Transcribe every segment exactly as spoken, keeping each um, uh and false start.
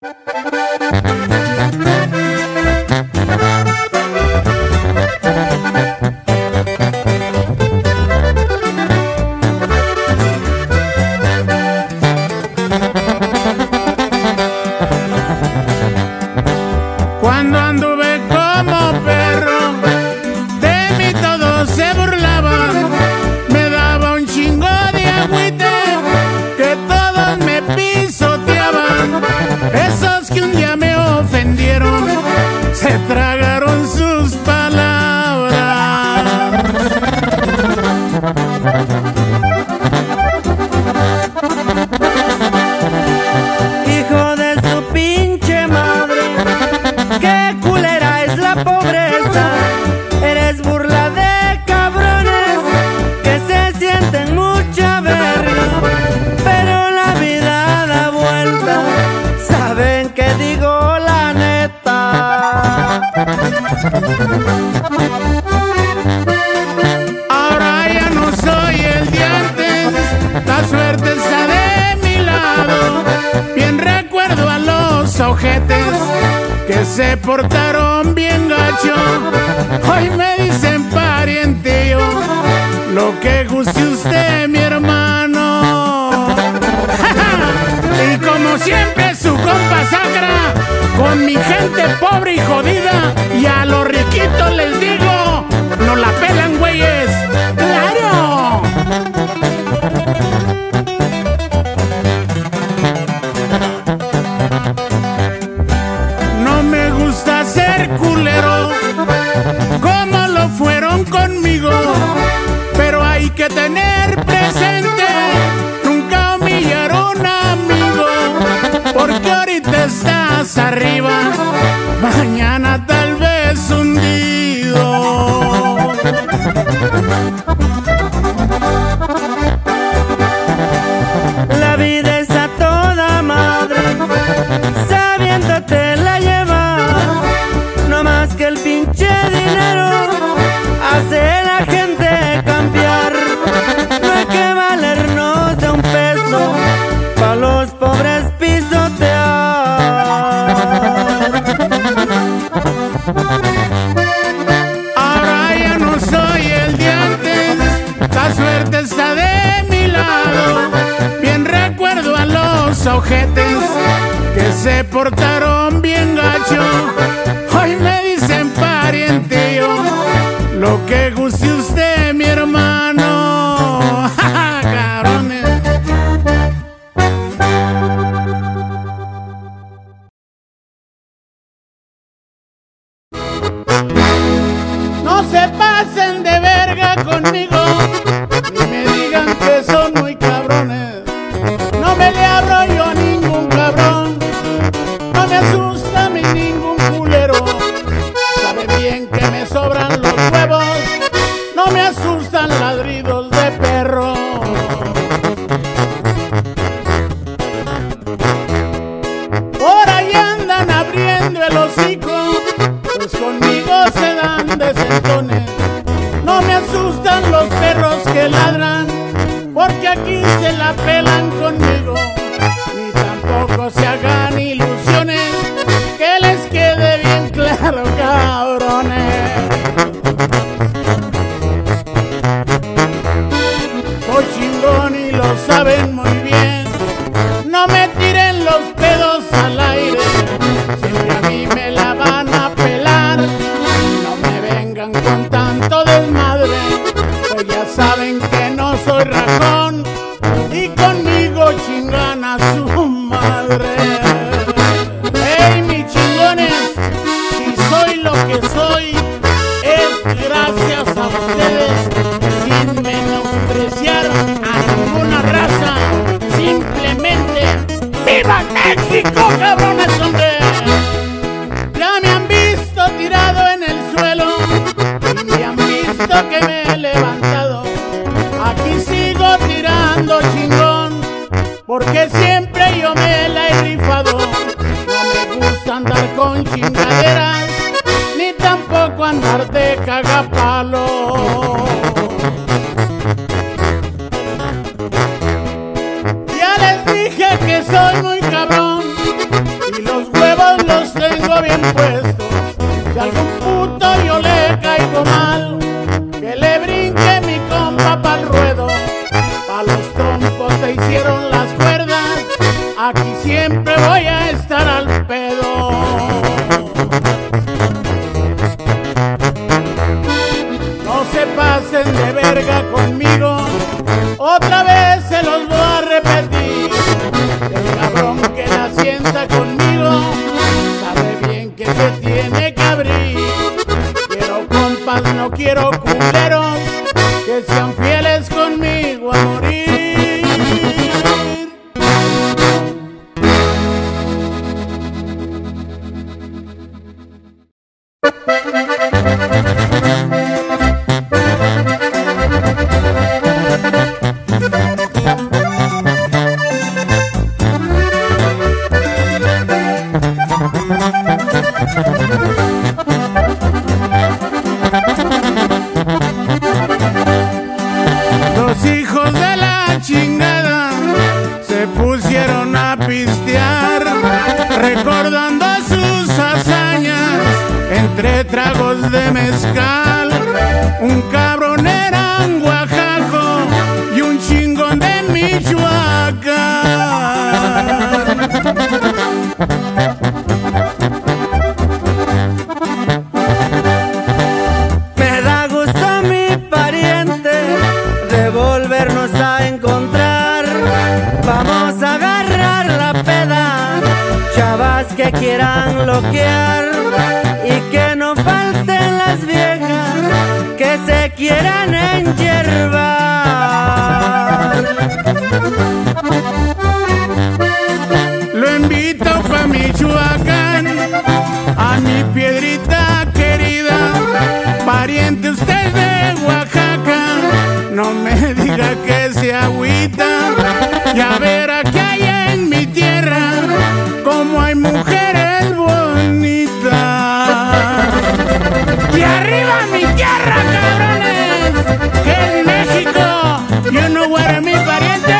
Cuando anduve como perro, de mí todos se burlaban. Me daba un chingo de agüite, que todos me pisoteaban. Esos que un día me ofendieron, se tragaron sus palabras. Hijo de su pinche madre, qué culera es la pobreza. Eres burla de cabrones que se sienten mucha verga, pero la vida da vuelta. Saben que digo la neta. Ahora ya no soy el de antes, la suerte está de mi lado. Bien recuerdo a los ojetes que se portaron bien gacho. Hoy me dicen parientillo, lo que guste usted, mi hermano. Y como siempre su compa sacra, con mi gente pobre y jodida, y a los riquitos les digo, no la pelan, güeyes. ¡Claro! No me gusta ser culero como lo fueron conmigo, pero hay que tener presente nunca humillar a un amigo, porque ahorita estás arriba, mañana tal vez hundido. La vida es a toda madre, sabiéndote la lleva. No más que el pinche dinero hace la gente cambiar. No hay que valernos de un peso pa' los pobres pisotear. Ahora ya no soy el de antes, la suerte está de mi lado. Bien recuerdo a los ojetes que se portaron bien gacho. Hoy me dicen parientillo, lo que guste usted, mi hermano. Cabrones. No se pasen de verga conmigo, ni me digan que son muy cabrones. No me le abro yo a ningún cabrón, no me asusta a mí ningún culero. Sabe bien que me sobran los huevos, no me asustan ladridos de perro. Por ahí andan abriendo el hocico, pues conmigo se dan de sentones. No me asustan los perros que ladran, porque aquí se la pelan conmigo. Ni tampoco se hagan ilusiones, que les quede bien claro, cabrones. Soy chingón y lo saben muy bien, no me tiren los pedos al aire, siempre a mí me la van a pelar. No me vengan con tanto desmadre, pues ya saben que no soy rajón, y conmigo chingan a su madre. Hey, mis chingones, si soy lo que soy, es gracias a ustedes, sin menospreciar a ninguna raza. Simplemente ¡viva México, cabrones, hombre! Ya me han visto tirado en el suelo y me han visto que me he levantado. Aquí sigo tirando chingón, porque siempre yo me la he rifado. No me gusta andar con chingaderas, ni tampoco andar de cagapalo. Ya les dije que soy muy cabrón, y los impuestos. Si algún puto yo le caigo mal, que le brinque mi compa pa'l ruedo. Pa' los trompos se hicieron las cuerdas, aquí siempre voy a estar al pedo. No se pasen de verga conmigo, otra vez se los voy a repetir. El cabrón que la sienta conmigo sabe bien que se tiene que abrir. Quiero compas, no quiero culeros, que sean fieles conmigo a morir. Los hijos de la chingada se pusieron a pistear, recordando sus hazañas entre tragos de mezcal. Un cabrón era un oaxaco y un chingón de Michoacán. Me da gusto, mi pariente, de volvernos a encontrar. Vamos a agarrar la peda, chavas que quieran loquear, y que no falten las viejas que se quieran enhiervar. Lo invito pa' Michoacán, a mi piedrita querida. Pariente usted de Oaxaca, no me diga que se agüita. Ya verá que hay en mi tierra como hay mujeres bonitas. Y arriba mi tierra, cabrones, que es México. You know where mi pariente.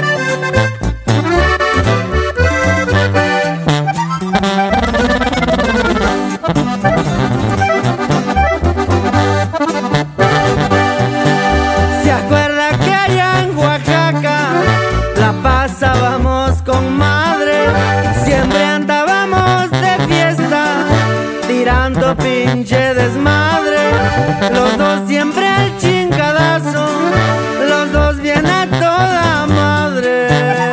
¿Se acuerda que allá en Oaxaca la pasábamos con madre? Siempre andábamos de fiesta, tirando pinche desmadre. Los dos siempre al chingadazo, los dos bien a toda madre.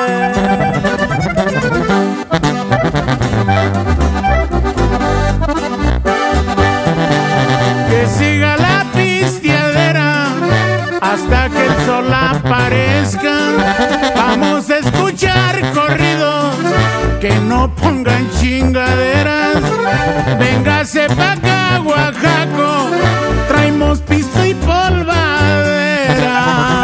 Que siga la pisteadera hasta que el sol aparezca. Vamos a escuchar corridos que no pongan chingaderas. Véngase pa' acá, Oaxaco, traemos pisto y polvadera.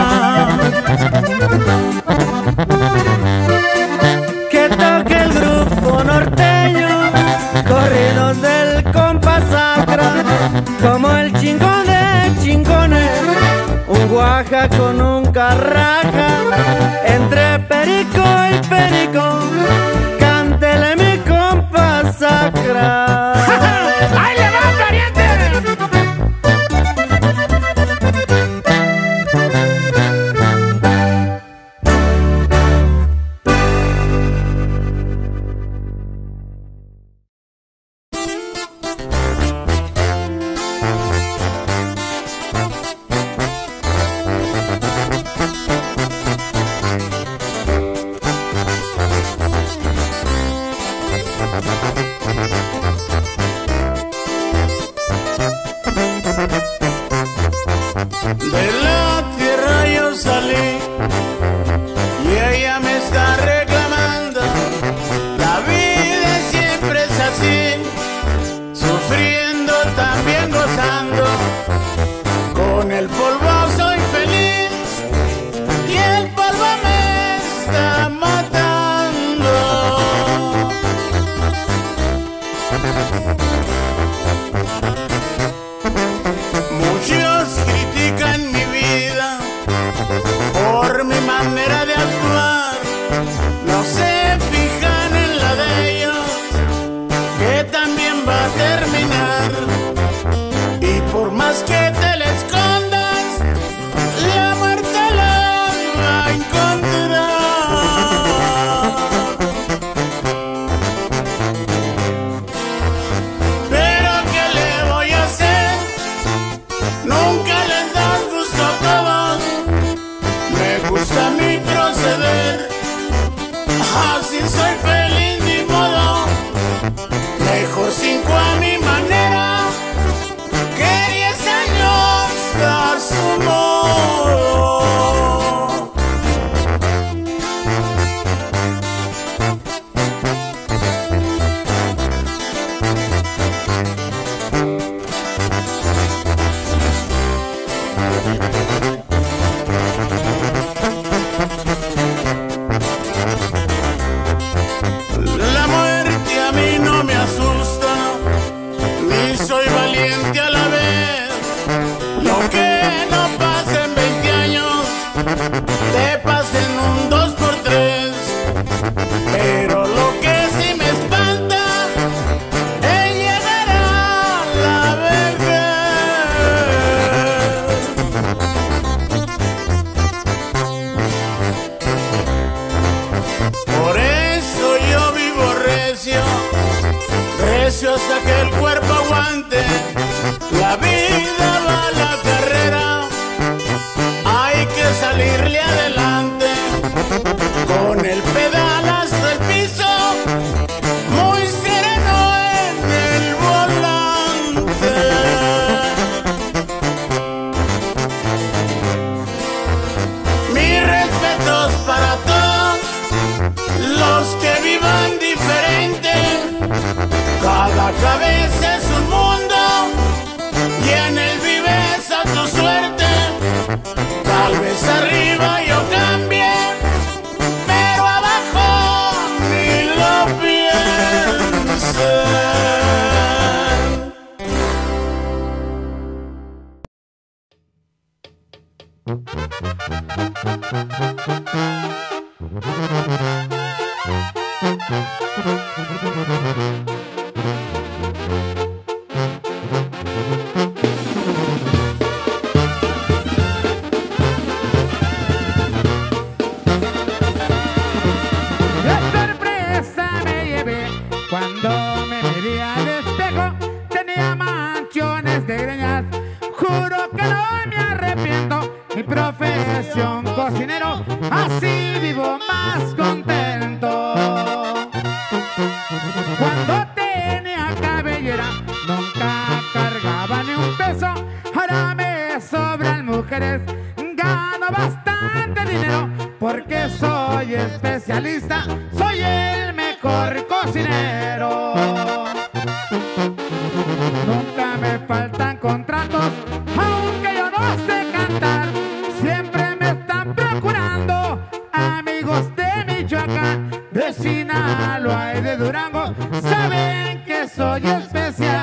Que toque el grupo norteño, corridos del compa Sacra, como el chingón de chingones, un Oaxaco nunca raja. Entre perico y perico, cántele mi compa Sacra. ¡Ahí le va, pariente! Así soy feliz, ni modo. Dejo cinco a mi manera, que diez años a su modo. La muerte a mí no me asusta, ni soy valiente a la vez. Lo que no pasa en veinte años, te pasa en un dos por tres. Pero lo que sí me espanta es llegar a la vejez. Por eso yo vivo recio, recio hasta que el cuerpo aguante. La vida va a la carrera, hay que salirle adelante. Con el pedal hasta el piso, muy sereno en el volante. Mis respetos para todos los que vivan diferente. Cada cabeza es un mundo y en él vives a tu suerte. Tal vez arriba yo cambie, pero abajo ni lo pienses. Cuando me miré al espejo, tenía manchones de greñas. Juro que no me arrepiento, mi profesión cocinero, así vivo más contento. Cuando tenía cabellera, nunca cargaba ni un peso. Ahora me sobran mujeres, gano bastante dinero, porque soy especialista, soy el mejor cocinero. Nunca me faltan contratos, aunque yo no sé cantar. Siempre me están procurando amigos de Michoacán, de Sinaloa y de Durango. Saben que soy especial.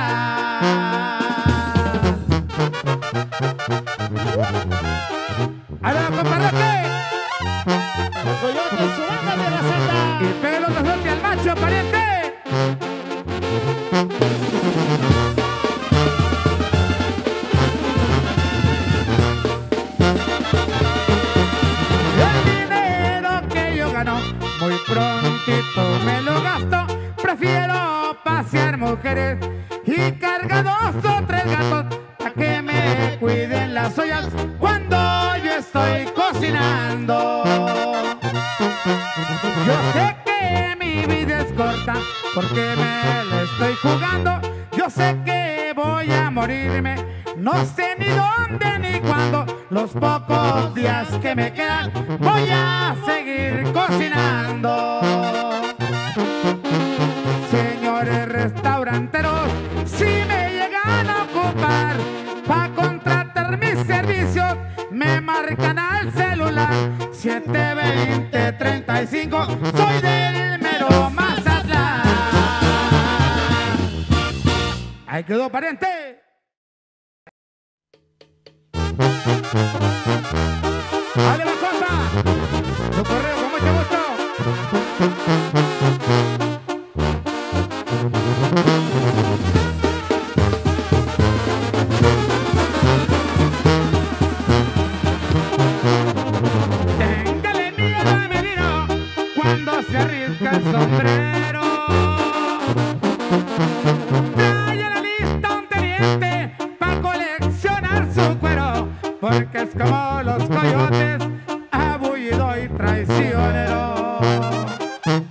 ¡Ahora, compadre! Coyote, súbame de la seta. Y pégalo otro fuerte al macho, pariente. El dinero que yo gano, muy prontito me lo gasto. Prefiero pasear mujeres y cargar dos o tres gatos, para que me cuiden las ollas cuando yo estoy cocinando. Yo sé que mi vida es corta, porque me la estoy jugando. Yo sé que voy a morirme, no sé ni dónde ni cuándo. Los pocos días que me quedan voy a seguir cocinando. Señores restauranteros, si me llegan a ocupar para contratar mis servicios, me marcan al celular siete veinte treinta y cinco. Soy del mero Mazatlán. Ahí quedó, pariente. ¡Dale la cosa! Tu correo con mucho gusto. Téngale miedo a mi vino cuando se arriesga el sombrero. Trae a la lista un teniente pa' coleccionar su cuero, porque es como los coyotes, abullido y traicionero.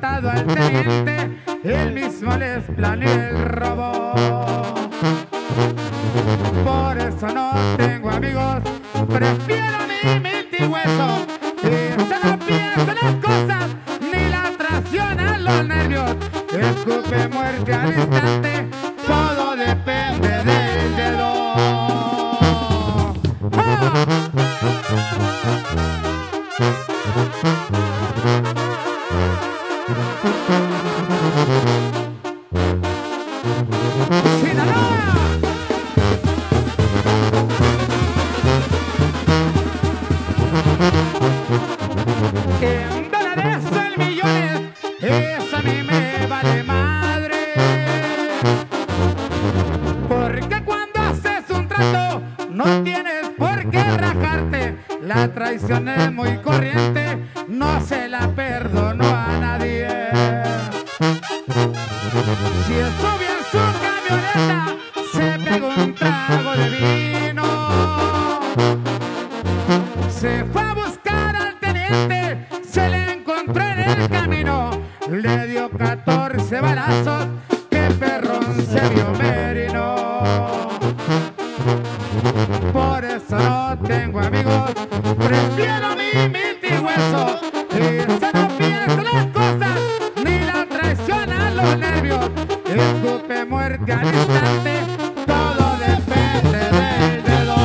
matado al teniente, él mismo les planeó el robo. Por eso no tengo amigos, prefiero mi multihueso. Y se no pienso las cosas, ni la traición a los nervios. Escupe muerte al instante, todo depende del dedo. ¡Ah! En dólares o en millones, eso a mí me vale madre. Porque cuando haces un trato, no tienes por qué rajarte. La traición es muy corriente, no se la perdono a nadie. Si sube en su camioneta, se pegó un trago de vino. Se fue a buscar al teniente, se le encontró en el camino. Le dio catorce balazos, que perrón se vio merino. Por eso no tengo amigos, prefiero mi multihueso. Y se no pienso las cosas, ni la traición a los nervios. Escupe muerte al instante, todo depende del dedo.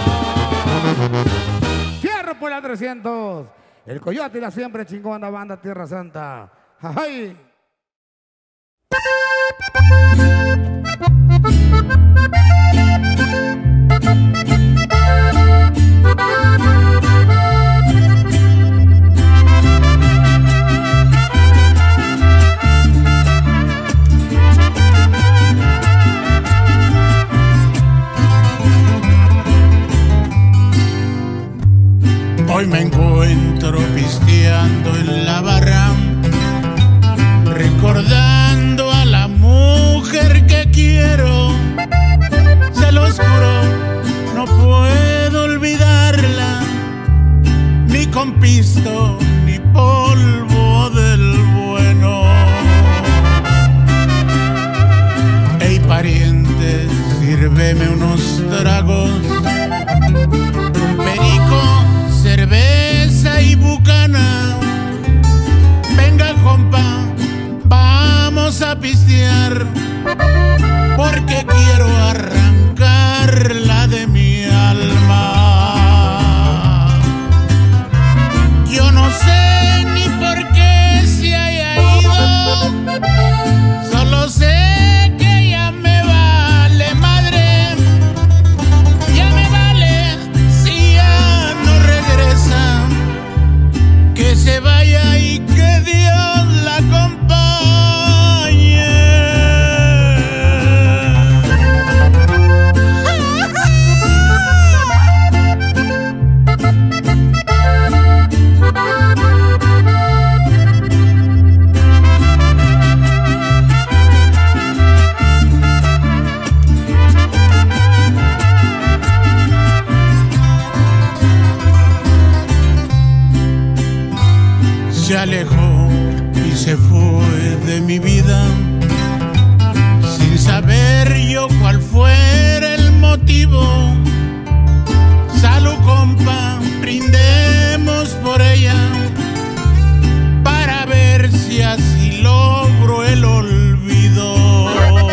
Fierro por la trescientos, el Coyote y la siempre chingona banda Tierra Santa. ¡Ay! Hoy me encuentro pisteando en la barra, recordando a la mujer que quiero. Se los juro, no puedo olvidarla, ni con pisto, ni polvo del bueno. Ey, pariente, sírveme unos tragos, perico, cerveza y bucana. Venga, compa, vamos a pistear, porque quiero arrancarla de mi alma. Yo no sé ni por qué se haya ido, solo sé que ella me vale madre. Ya me vale si ya no regresa, que se vaya y que Dios la acompañe. Se alejó y se fue de mi vida, sin saber yo cuál fuera el motivo. Salud, compa, brindemos por ella, para ver si así logro el olvido.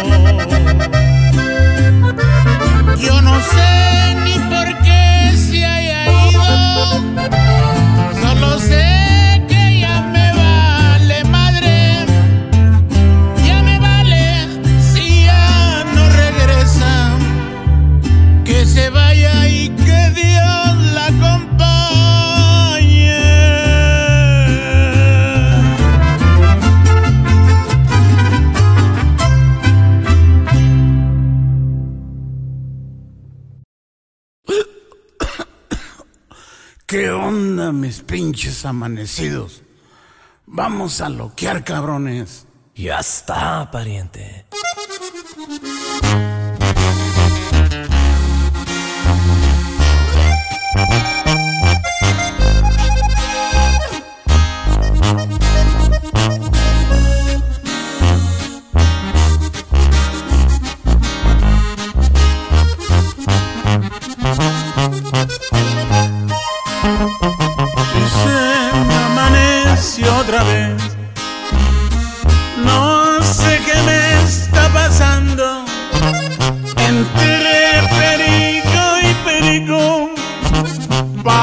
Yo no sé ni por qué se haya ido, solo sé se vaya y que Dios la acompañe. ¿Qué onda, mis pinches amanecidos? Vamos a loquear, cabrones. Ya está, pariente.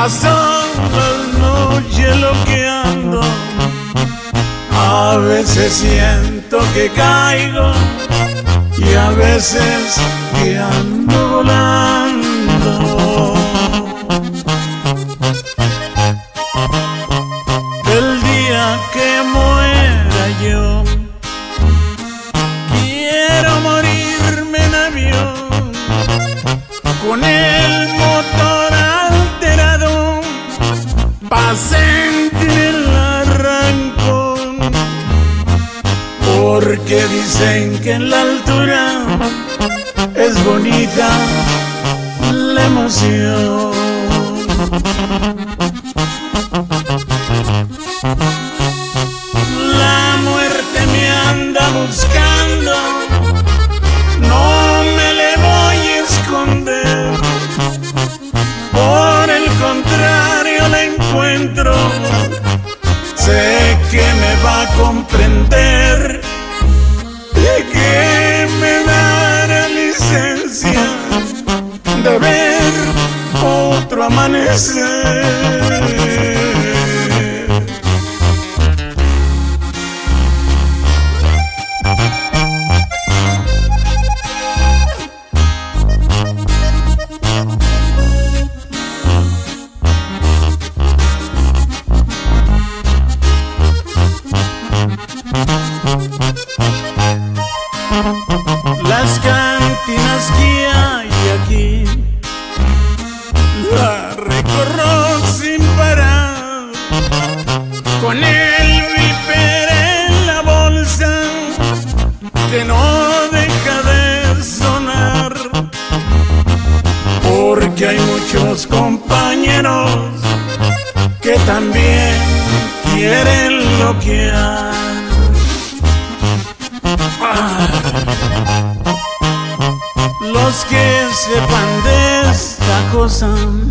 Pasan las noches loqueando, a veces siento que caigo y a veces que ando volando. El día que muera yo, quiero morirme en avión, con el motor alterado, pa' sentir el arrancón, porque dicen que en la altura es bonita la emoción. La muerte me anda buscando, no me le voy a esconder, por el contrario la encuentro, sé que me va a comprender y que me dará licencia de ver otro amanecer. Las cantinas que hay aquí la recorro sin parar, con el viper en la bolsa que no deja de sonar, porque hay muchos compañeros que también quieren loquear. Los que sepan de esta cosa,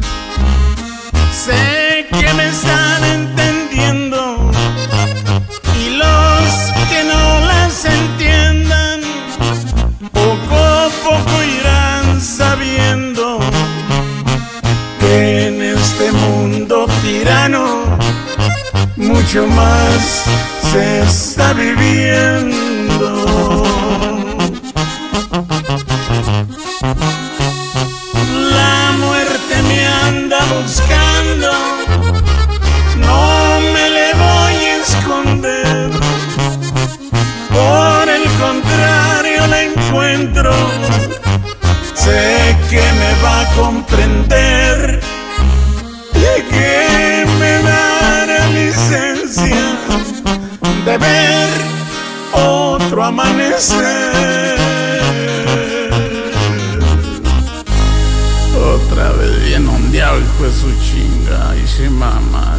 sé que me están entendiendo, y los que no las entiendan, poco a poco irán sabiendo que en este mundo tirano mucho más se está viviendo. La muerte me anda buscando, no me le voy a esconder, por el contrario la encuentro, sé que me va a comprender y que me dará licencia de ver otro amanecer. Otra vez bien ondeado, hijo de su chinga, y sin mamá.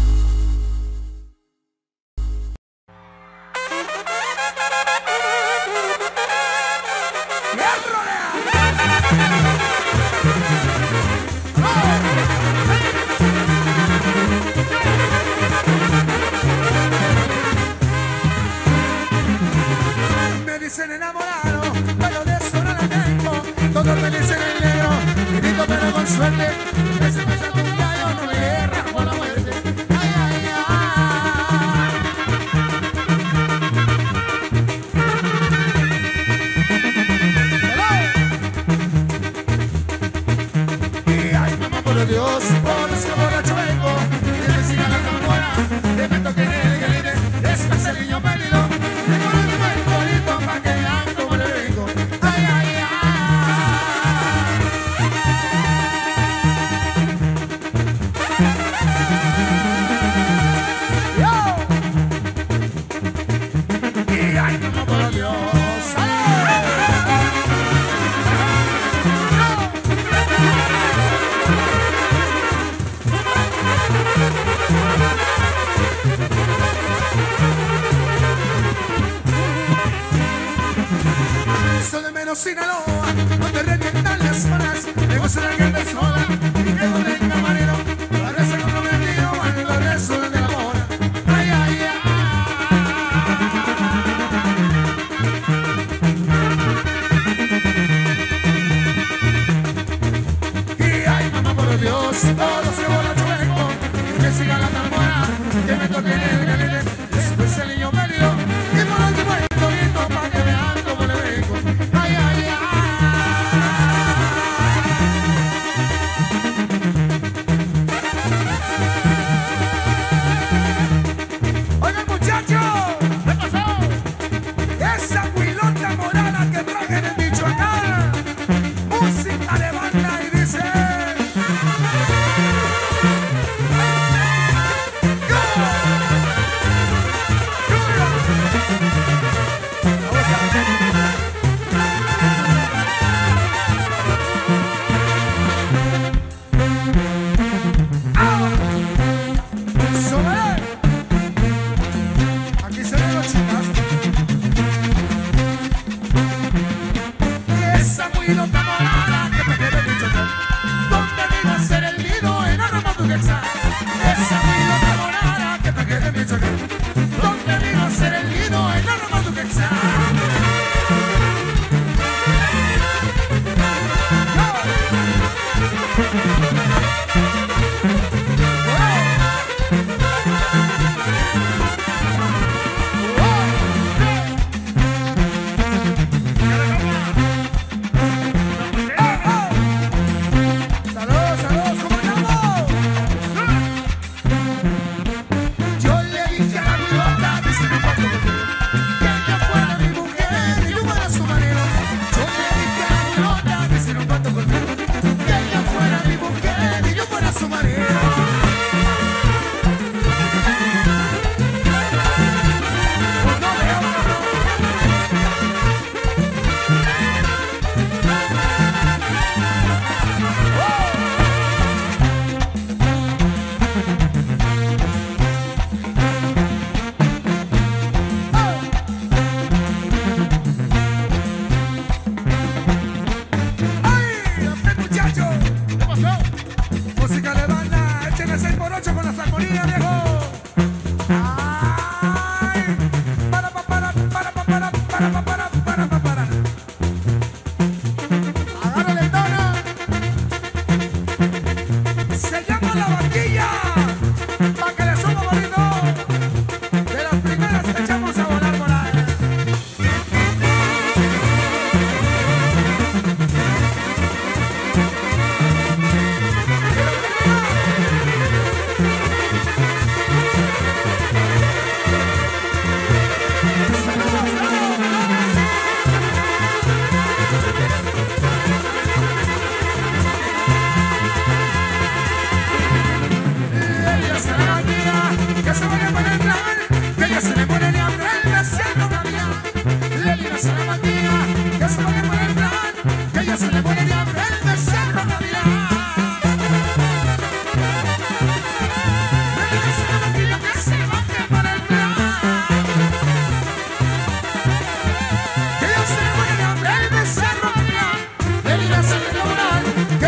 Me dicen enamorado, pero de eso no la tengo. Todos me dicen el negro, grito pero con suerte. Ese me sale un gallo, no me guerra por la muerte. Ay, ay, ay. Y ay, mamá, por Dios, por ese borracho vengo. Y de vecina la tambora, te meto que le grite. Este es el niño perdido. Sinaloa, donde revientan las zonas, le gusta la gente sola, y que no tenga marido, la reza con lo vendido, cuando resuelve de la mora. Ay, ay, ay. Y ay, mamá, por Dios, todos se borrachos.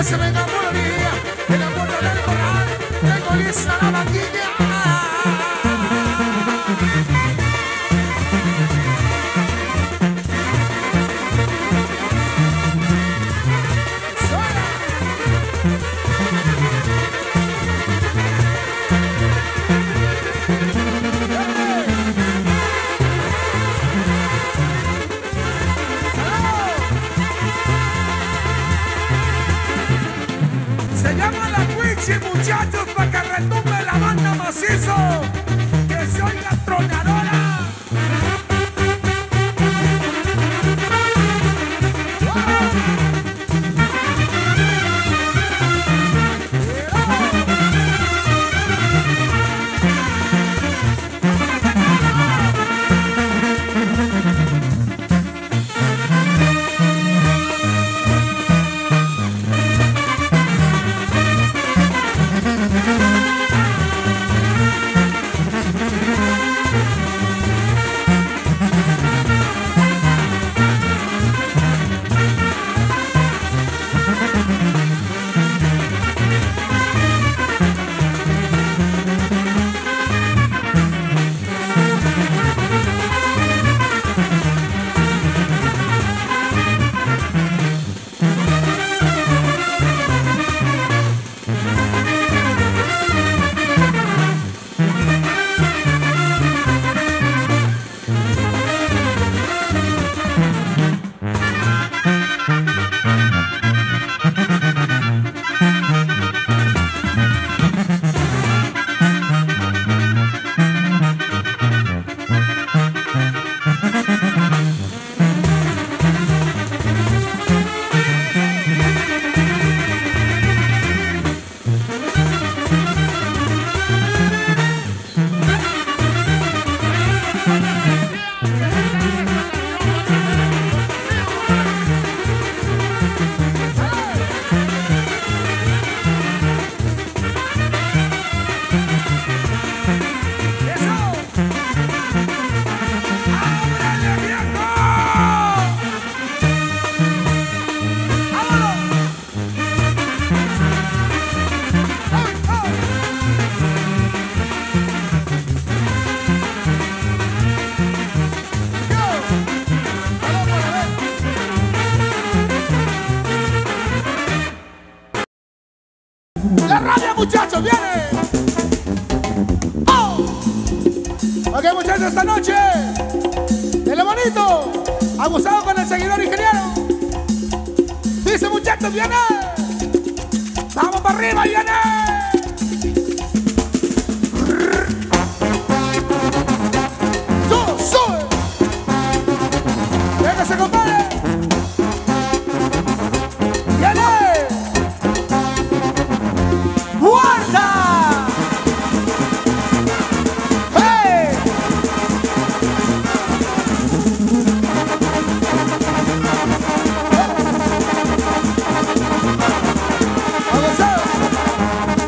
que se venga moría, que la puerta del corral, tengo lista la vaquilla. Se llama la Cuichi, muchachos, para que retumbe la banda macizo, que se oiga tronadora. La rabia, muchachos, viene. ¡Oh! Ok, muchachos, esta noche de lo bonito, abusado con el seguidor ingeniero. Dice, muchachos, viene. Vamos para arriba, viene. Sube, sube. Véngase, compadre. Viene. ¡Guarda! ¡Hey! ¡Vamos a!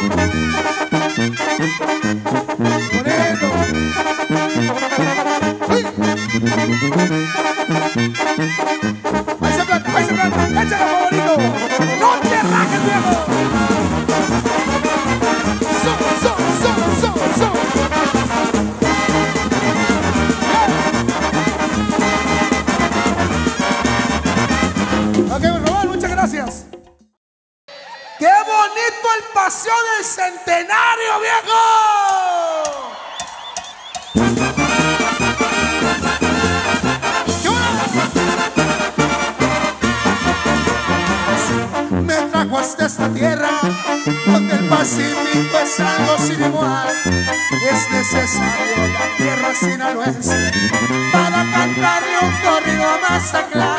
Bonito. Uy. Ahí se planta, ahí se planta. Échale, favorito. No te rajes, viejo. So, so, so, so, so. Ok, Robert, muchas gracias. ¡Qué bonito el paseo del centenario, viejo! Me trajo hasta esta tierra donde el Pacífico es algo sin igual. Es necesario la tierra sinaloense para cantarle un corrido a Mazatlán.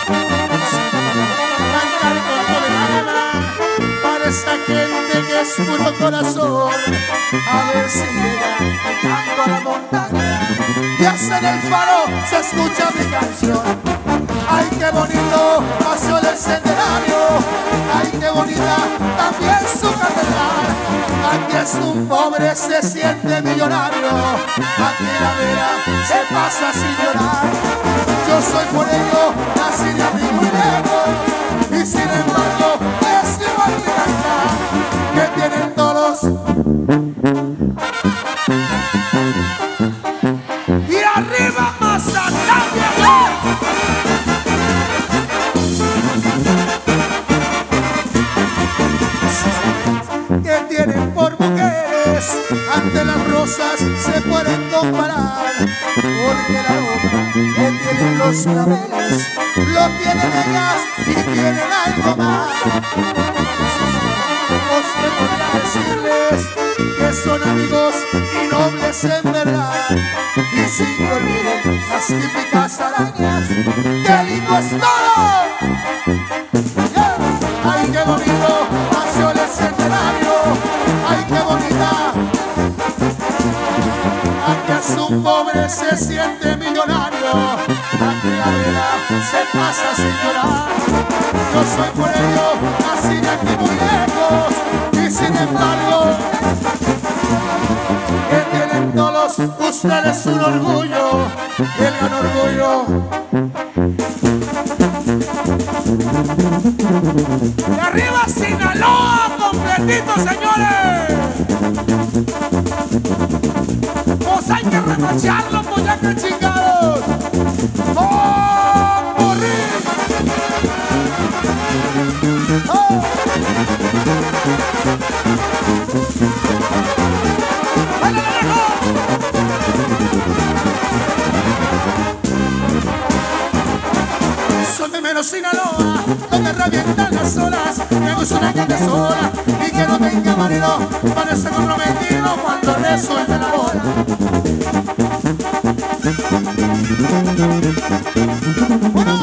Cantar con todo el alma para esta gente que es puro corazón. A ver si llega llegando a la montaña y hasta en el faro se escucha mi canción. Ay, qué bonito pasó el centenario. Ay, qué bonita también su catedral. Aquí es un pobre se siente millonario. Aquí la vera se pasa sin llorar. Yo soy por ello nací de aquí muy lejos y sin embargo es igual que cantar que tienen todos. Y arriba Mazatlán, viejo. Que tienen por mujeres, ante las rosas se pueden comparar, porque la aroma que tienen los claveles lo tienen ellas y tienen algo más. Os podría decirles que son amigos y nobles en verdad, y sin que olviden las típicas arañas, ¡qué lindo es todo! Yeah. ¡Ay, qué bonito nació el centenario! ¡Ay, qué bonita! Aquí es un pobre se siente millonario. Aquí la vida se pasa sin llorar. Yo soy por ello nací de aquí muy lejos y sin embargo que tienen todos ustedes un orgullo y el gran orgullo. De arriba Sinaloa completito, señores. Pues hay que remacharlo, pues ya que chingados. ¡Oh, morir! ¡Oh! ¡Vale, viejo! Son de menos Sinaloa, donde revientan las olas. Me gusta una gente sola y que no tenga marido, parece comprometido cuando le suelte la bola. Bueno.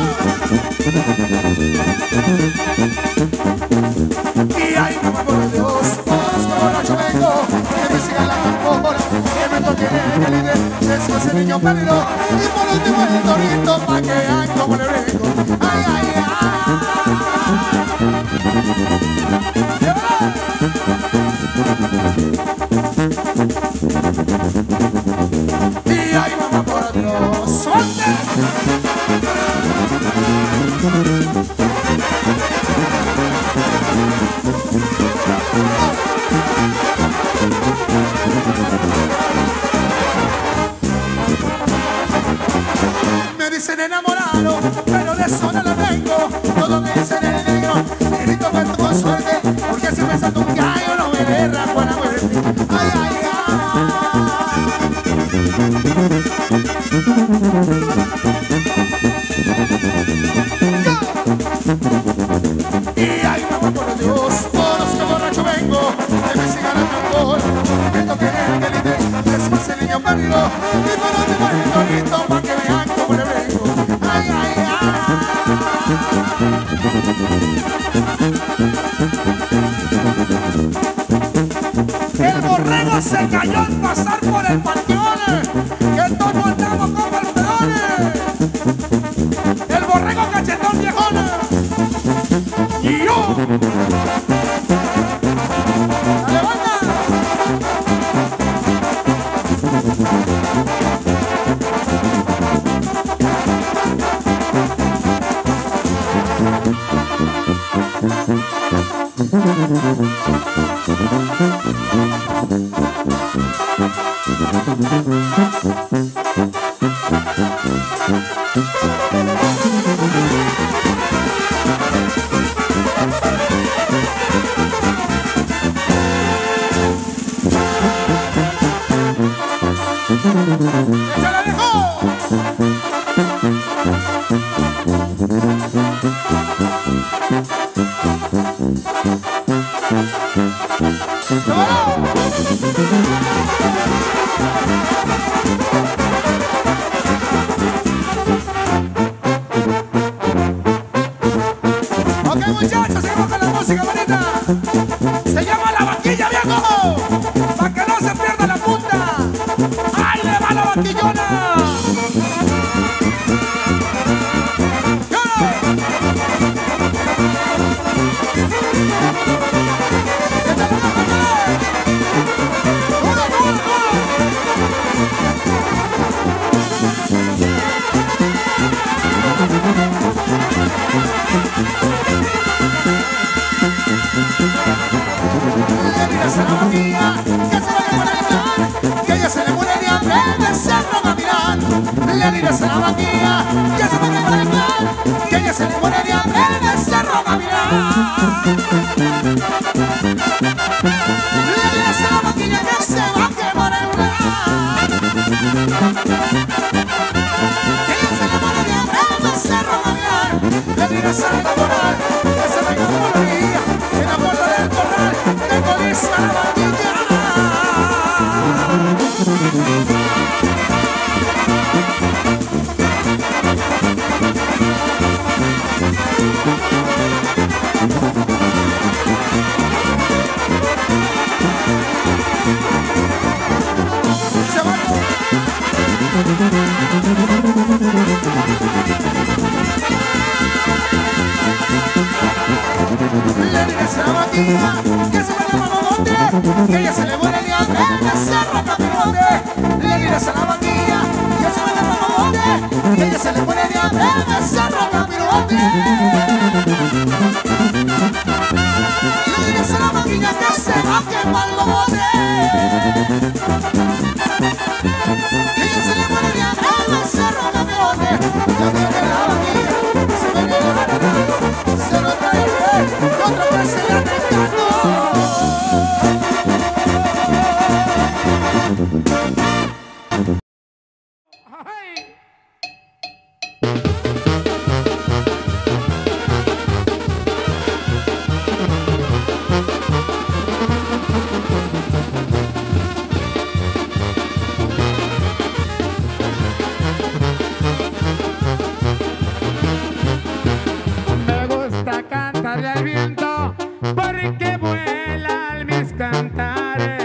Y ay, no me por Dios, todos como borracho vengo, que me sigan la campora, que me toquen el líder, después el niño pálido, y por último el torito, pa' que vean como le brinco. Ay, ay, ay. Y ay, mamá, por Dios, suerte. Me dicen enamorado, pero de eso no lo tengo. Todos me dicen el negro, grito cuento con suerte, porque si me salto un gallo no me derra con la muerte. Ay, ay, ay. Y ay, mamá, por Dios, todos que borracho vengo, que me sigan al tambor, que toquen el delite, después el niño pálido, y por último el torito, pa' que vean cómo le vengo. Ay, ay, ay. El borrego se cayó al pasar por el panteón, que todos andamos como el perón. El borrego cachetón viejón. Y yo. Dale, ¡Échala, viejo! Ok, muchachos, seguimos con la música bonita. Se llama La Vaquilla, viejo, para que no se pierda la punta. ¡Ahí le va la vaquillona! A la vaquilla, que se vaya por el can, que ella se le muere de hambre de Cerro Gavilán. Le dirás a la vaquilla, que se vaya por el can, que ella se le muere de hambre de Cerro Gavilán. Le dirás a la vaquilla que se va a quemar el plan, que ella se le muere de hambre de Cerro Gavilán. Le dirás a la moral, que se vaya por la orilla, en la puerta del corral, que codiza la vaquilla. Le dirás a la vaquilla que se vaya a monte, que ella se le muere de hambre de Cerro Capirote. Le dirás a la vaquilla que se vaya a monte, que ella se le muere de hambre de Cerro Capirote. Le dirás a la vaquilla que se va a quemar el bote, que ella se le muere de hambre de Cerro Capirote. Yo digo que la vaquilla se me queda ganando, se lo trae bien, y otra vez se le arrancando. Me gusta cantarle al viento porque vuelan mis cantares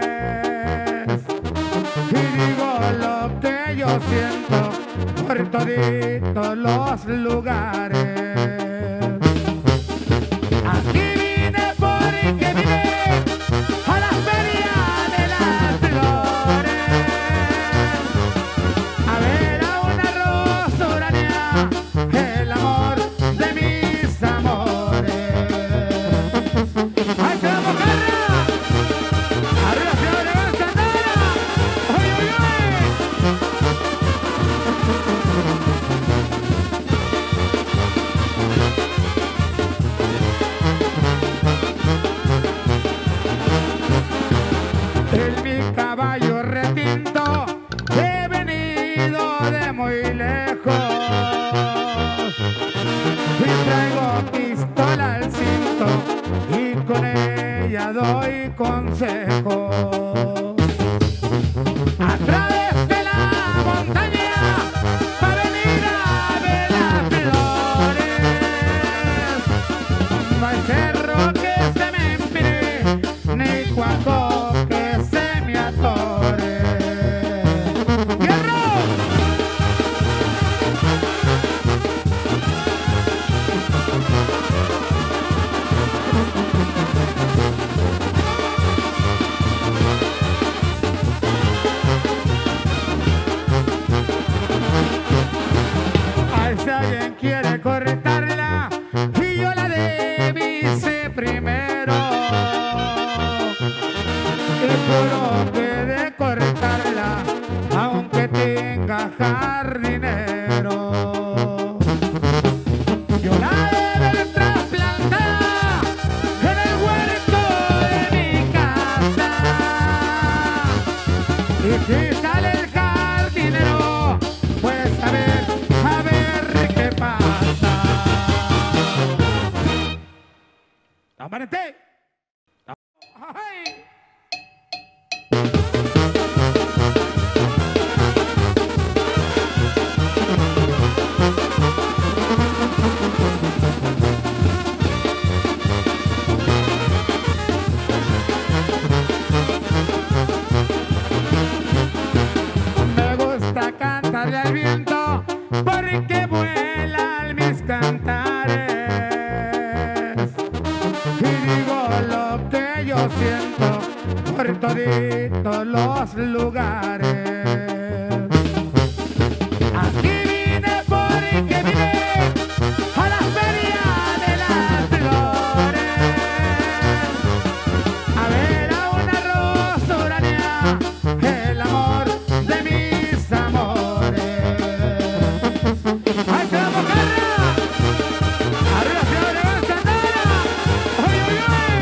y digo lo que yo siento por toditos los lugares. Aquí vine porque vine a la feria de las flores a ver a una rosa uranía, el amor de mis amores. ¡Ay, te vamos, carra! ¡Arriba, señor de Gonzalera! ¡Oye, oye, en mi caballo retinto he venido de muy lejos y traigo pistola al cinto y con ella doy consejos. A través de la montaña para venir a ver las flores, no hay cerro que se me empine ni cuaco que se me atore. ¡Hierro! habla el viento, porque vuelan mis cantares. Y digo lo que yo siento por toditos los lugares. Aquí vine porque vine a la feria de las flores, a ver a una rosa uranía, el amor de mis amores. ¡Ay, te vamos, carra! ¡Arriba, ciudad de Santana! ¡Ay, ay, ay!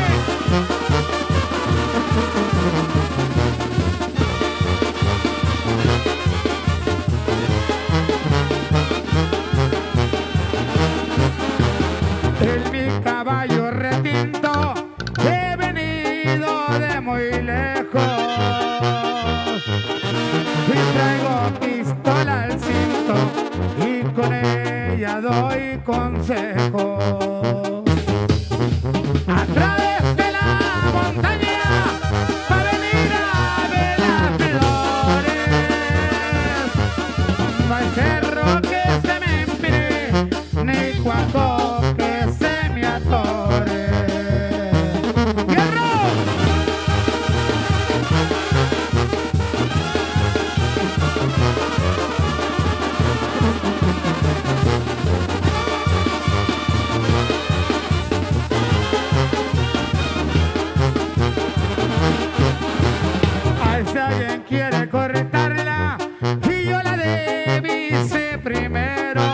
En mi caballo retinto he venido de muy lejos y traigo pistola al cinto y con ella doy consejos. A través de la montaña para venir a ver las flores, no hay cerro que se me empine ni cuaco que se me atore. ¡Hierro! Ay, si alguien quiere cortarla y yo la debise primero,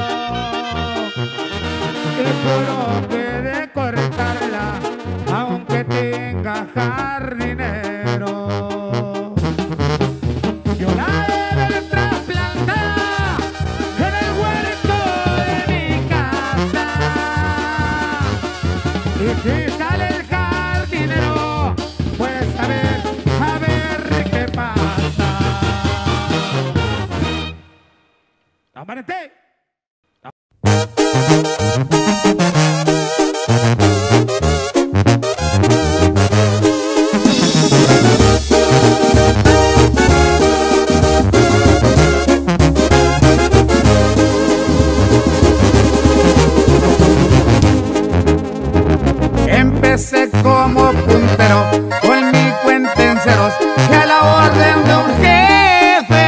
y juro que de cortarla aunque tenga jardinero, yo la debo de trasplantar en el huerto de mi casa. Y si sale el jardinero, pues a ver, a ver qué pasa. ¡Aparente! Empecé como puntero con mi cuenta en ceros y a la orden de un jefe,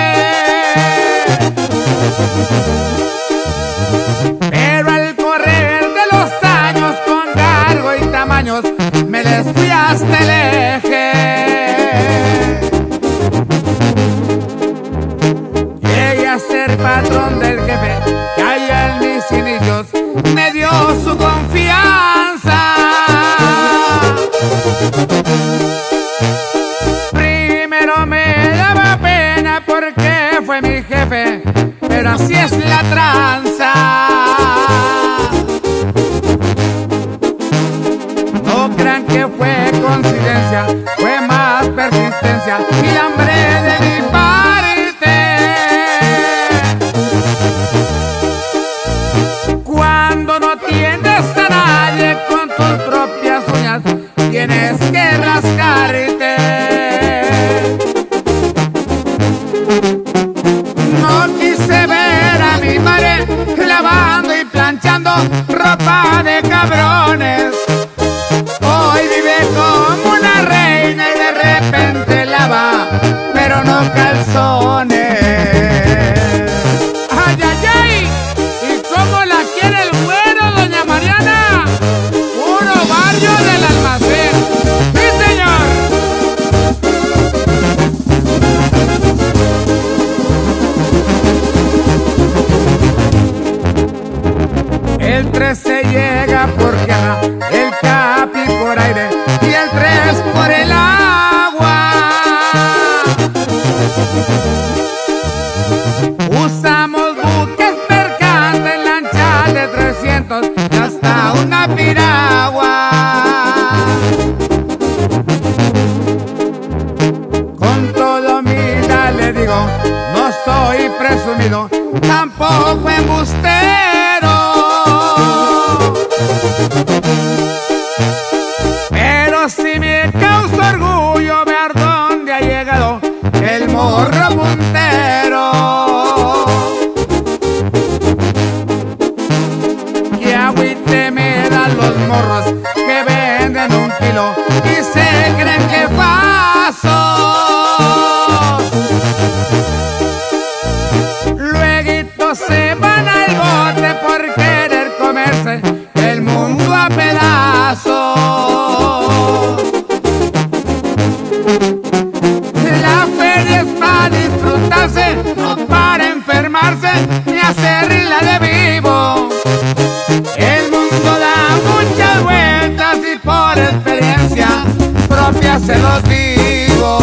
pero al correr de los años con cargo y tamaños me les fui hasta el eje. Llegué a ser patrón del jefe que allá en mis inicios me dio su confianza. Primero me daba pena porque fue mi jefe, pero así es la tranza. No crean que fue coincidencia, fue más persistencia y hambre de mi parte. Cuando no tienes a nadie con tus propias uñas, tienes que rascarte. No quise ver a mi madre lavando y planchando ropa de cabrones. Hoy vive como una reina y de repente lava, pero no calzones. ¡Ay, ay, ay! ¿Y cómo la quiere el güero, doña Mariana? Puro barrio del almacén. ¡Sí, señor! El trece llega por tierra, el capi por aire y el tres por el agua. Usamos buques mercantes, lanchas de trescientos y hasta una piragua. Con toda humildad le digo, no soy presumido, tampoco embustero. Pero si me causa orgullo ver dónde ha llegado el morro puntero. venden un kilo y se creen que paso. Luego se van al bote por querer comerse el mundo a pedazos. La feria es para disfrutarse, no para enfermarse ni hacerla de vivo. El mundo da muchas vueltas y por experiencia propia se los digo.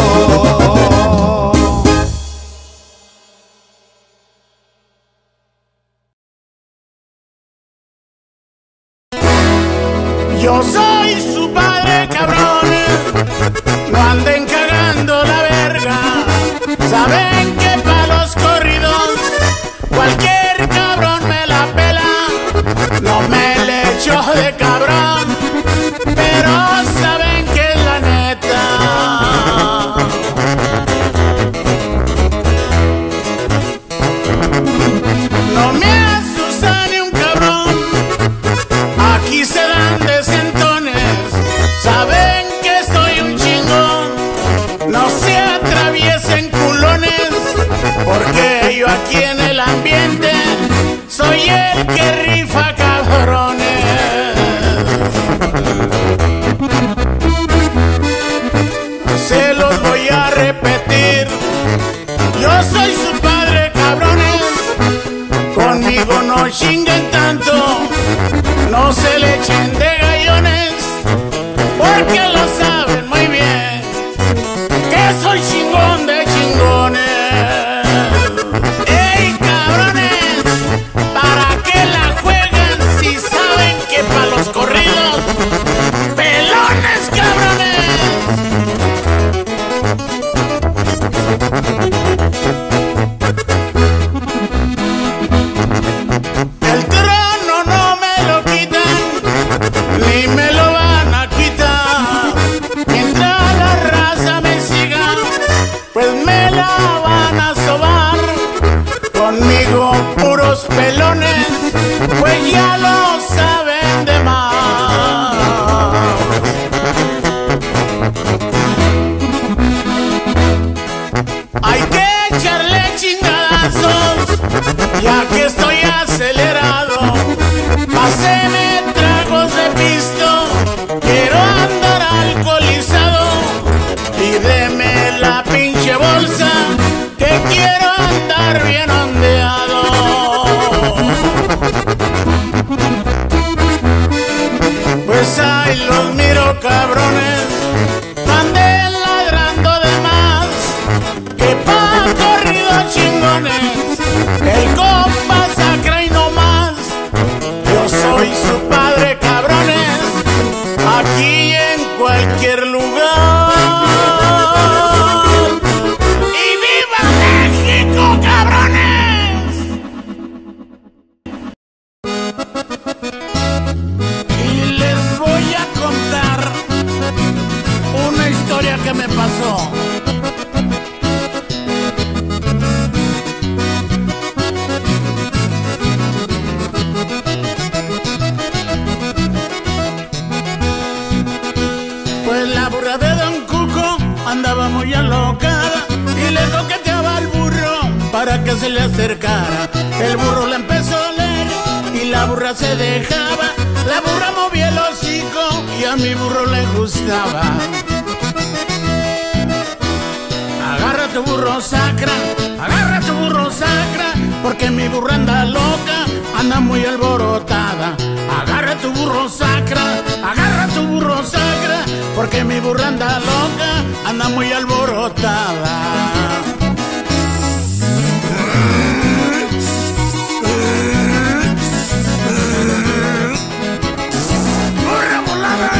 Yo soy su padre, cabrones, no anden cagando la verga. Saben que pa' los corridos cualquier cabrón me la pela. No me le echo de cabrón, pero saben que es la neta. No me asusta ni un cabrón, aquí se dan desentones. Saben que soy un chingón, no se atraviesen culones, porque yo aquí en el ambiente soy el que rifa cabrones. Se los voy a repetir, yo soy su padre, cabrones. Conmigo no chinguen tanto, no se le echen de gallones, porque lo saben muy bien que soy chingón de chingones. ¡Ey, cabrones! ¿Para qué la juegan si saben que pa' los corridos pelones, cabrones? El trono no me lo quitan, ni me lo van a quitar. Mientras la raza me siga, pues me la van a sobar. Conmigo puros pelones, pues ya lo saben de más. Hay que echarle chingadazos, ya que estoy acelerado. Páseme tragos de pisto, quiero andar alcoholizado. Y deme la pinche bolsa, que quiero andar bien ondeado. Pues ahí los miro, cabrones, anden ladrando de más, que pa' corrido chingones el compa sacra y no más. Yo soy su padre, cabrones, aquí en cualquier lugar. ¡Y viva México, cabrones! Y les voy a contar una historia que me pasó. Pues la burra de Don Cuco andaba muy alocada y le coqueteaba al burro para que se le acercara. El burro la empezó a oler y la burra se dejaba. La burra movía el hocico y a mi burro le gustaba. Agarra tu burro sacra, agarra tu burro sacra, porque mi burra anda loca, anda muy alborotada. Agarra tu burro sacra, agarra tu burro sacra, porque mi burra anda loca, anda muy alborotada. ¡Burra volada!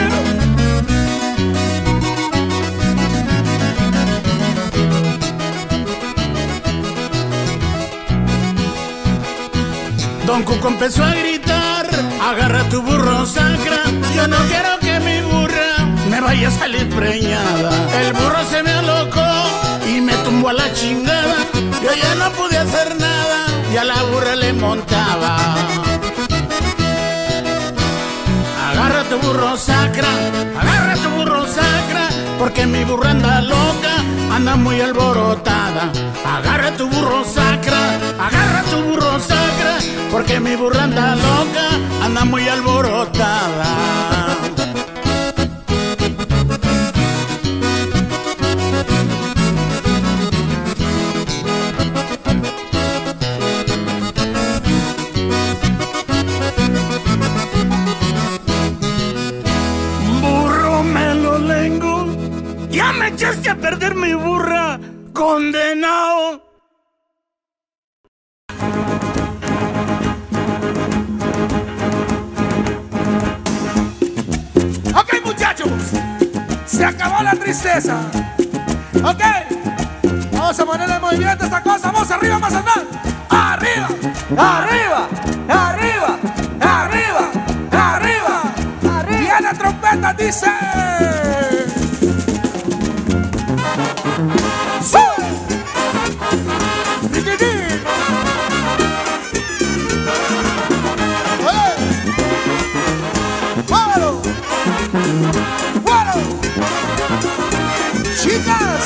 Don Cuco empezó a gritar, agarra tu burro sacra, yo no quiero que mi burra me vaya a salir preñada. El burro se me alocó y me tumbó a la chingada, yo ya no pude hacer nada y a la burra le montaba. Agarra tu burro sacra, agarra muy alborotada. Agarra tu burro sacra, agarra tu burro sacra, porque mi burra anda loca, anda muy alborotada. Ya me echaste a perder mi burra, condenado. Ok, muchachos, se acabó la tristeza. Ok, vamos a ponerle en movimiento esta cosa. Vamos arriba, más atrás. Arriba, arriba, arriba, arriba, arriba, arriba. Y a la trompeta dice: ¡sube! ¡Riquití! ¡Oye! ¡Vámonos! ¡Vámonos! ¡Chicas!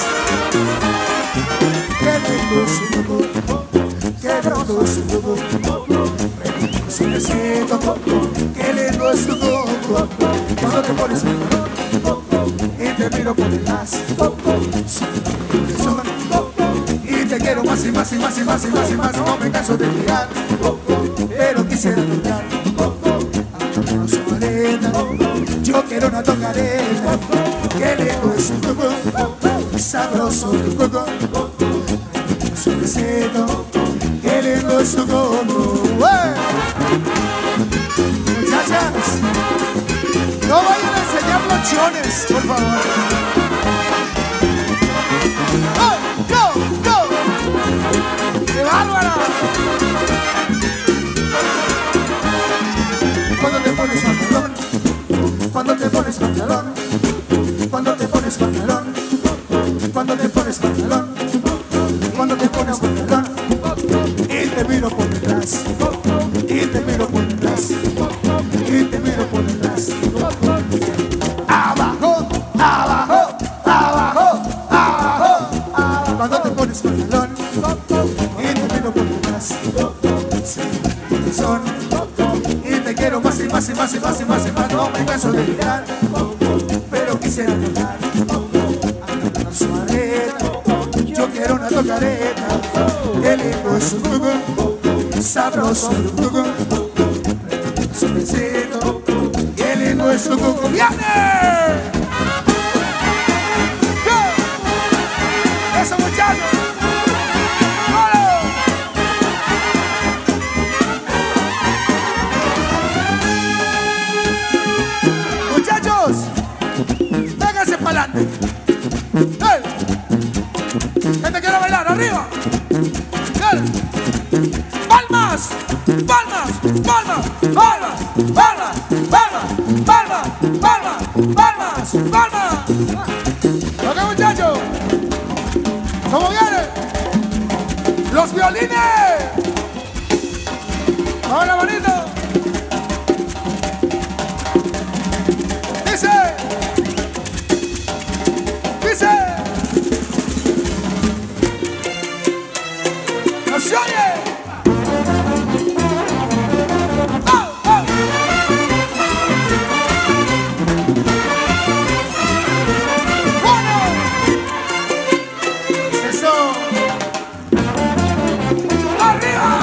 ¡Qué lindo es tu cuerpo! ¡Qué lindo es tu cuerpo! ¡Su besito! ¡Qué lindo es tu cuerpo! Cuando te pones mi y te miro por el lazo y te quiero más y más y más y más y más y más. No me canso de mirar, pero quisiera tocar a su arena. Yo quiero una tocareta. Qué lindo es tu cuerpo, sabroso tu cuerpo, su besito. Qué lindo es tu cuerpo. Muchachas, no vayan a enseñar lochones, por favor. ¡Oh, go, go! ¡Qué bárbara! Cuando te pones pantalón, cuando te pones pantalón, cuando te pones pantalón, cuando te pones pantalón, cuando te pones pantalón, y te miro por detrás, y te miro por detrás, y te miro por detrás. Abajo, abajo, abajo, abajo, abajo. Cuando te pones pantalón y te miro por detrás, sí, son, y te quiero más y más y más y más y más y más. No me canso de mirar, pero quisiera tocar a su arena. Yo quiero una tocareta. Qué lindo es su cuco, sabroso su cuco, su besito. Qué lindo es su cuco. ¡Viene! ¡Go! ¡Eso, muchachos! Muchachos, vénganse para adelante. ¡Hey! Gente quiere bailar, arriba. ¡Dale! ¡Palmas! ¡Palmas! ¡Palmas! ¡Palmas! ¡Palmas! ¡Palmas! ¡Palmas! ¡Palmas! ¡Palmas! ¡Palmas! Ok, muchachos, ¿cómo vienen? ¡Los violines! ¡Ahora, bonito! Dice, dice, no se oye. ¡Oh, oh! ¡Bueno! ¡Eso! ¡Arriba!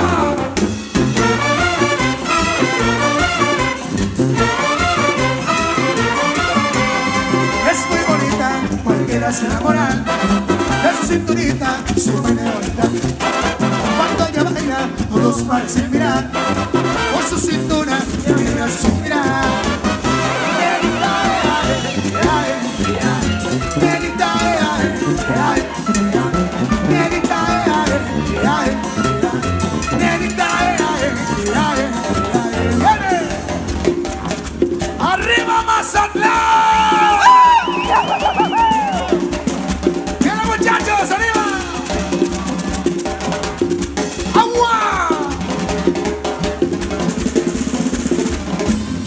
Cualquiera se enamora de su cinturita, su meneorita. Cuando ella baila, todos parecen mirar por su cintura y mira su mirar. Negrita, negrita, negrita, arriba Mazatlán. ¡Muchachos, arriba! ¡Agua!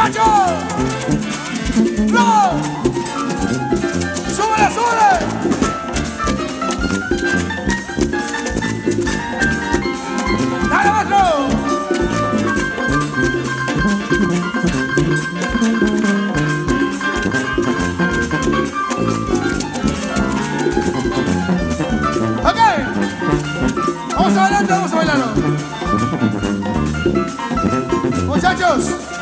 muchachos. ¡No! ¡Súbele, súbele! ¡Dale, maestro! Ok. Vamos a bailar, vamos a bailarlo. Muchachos,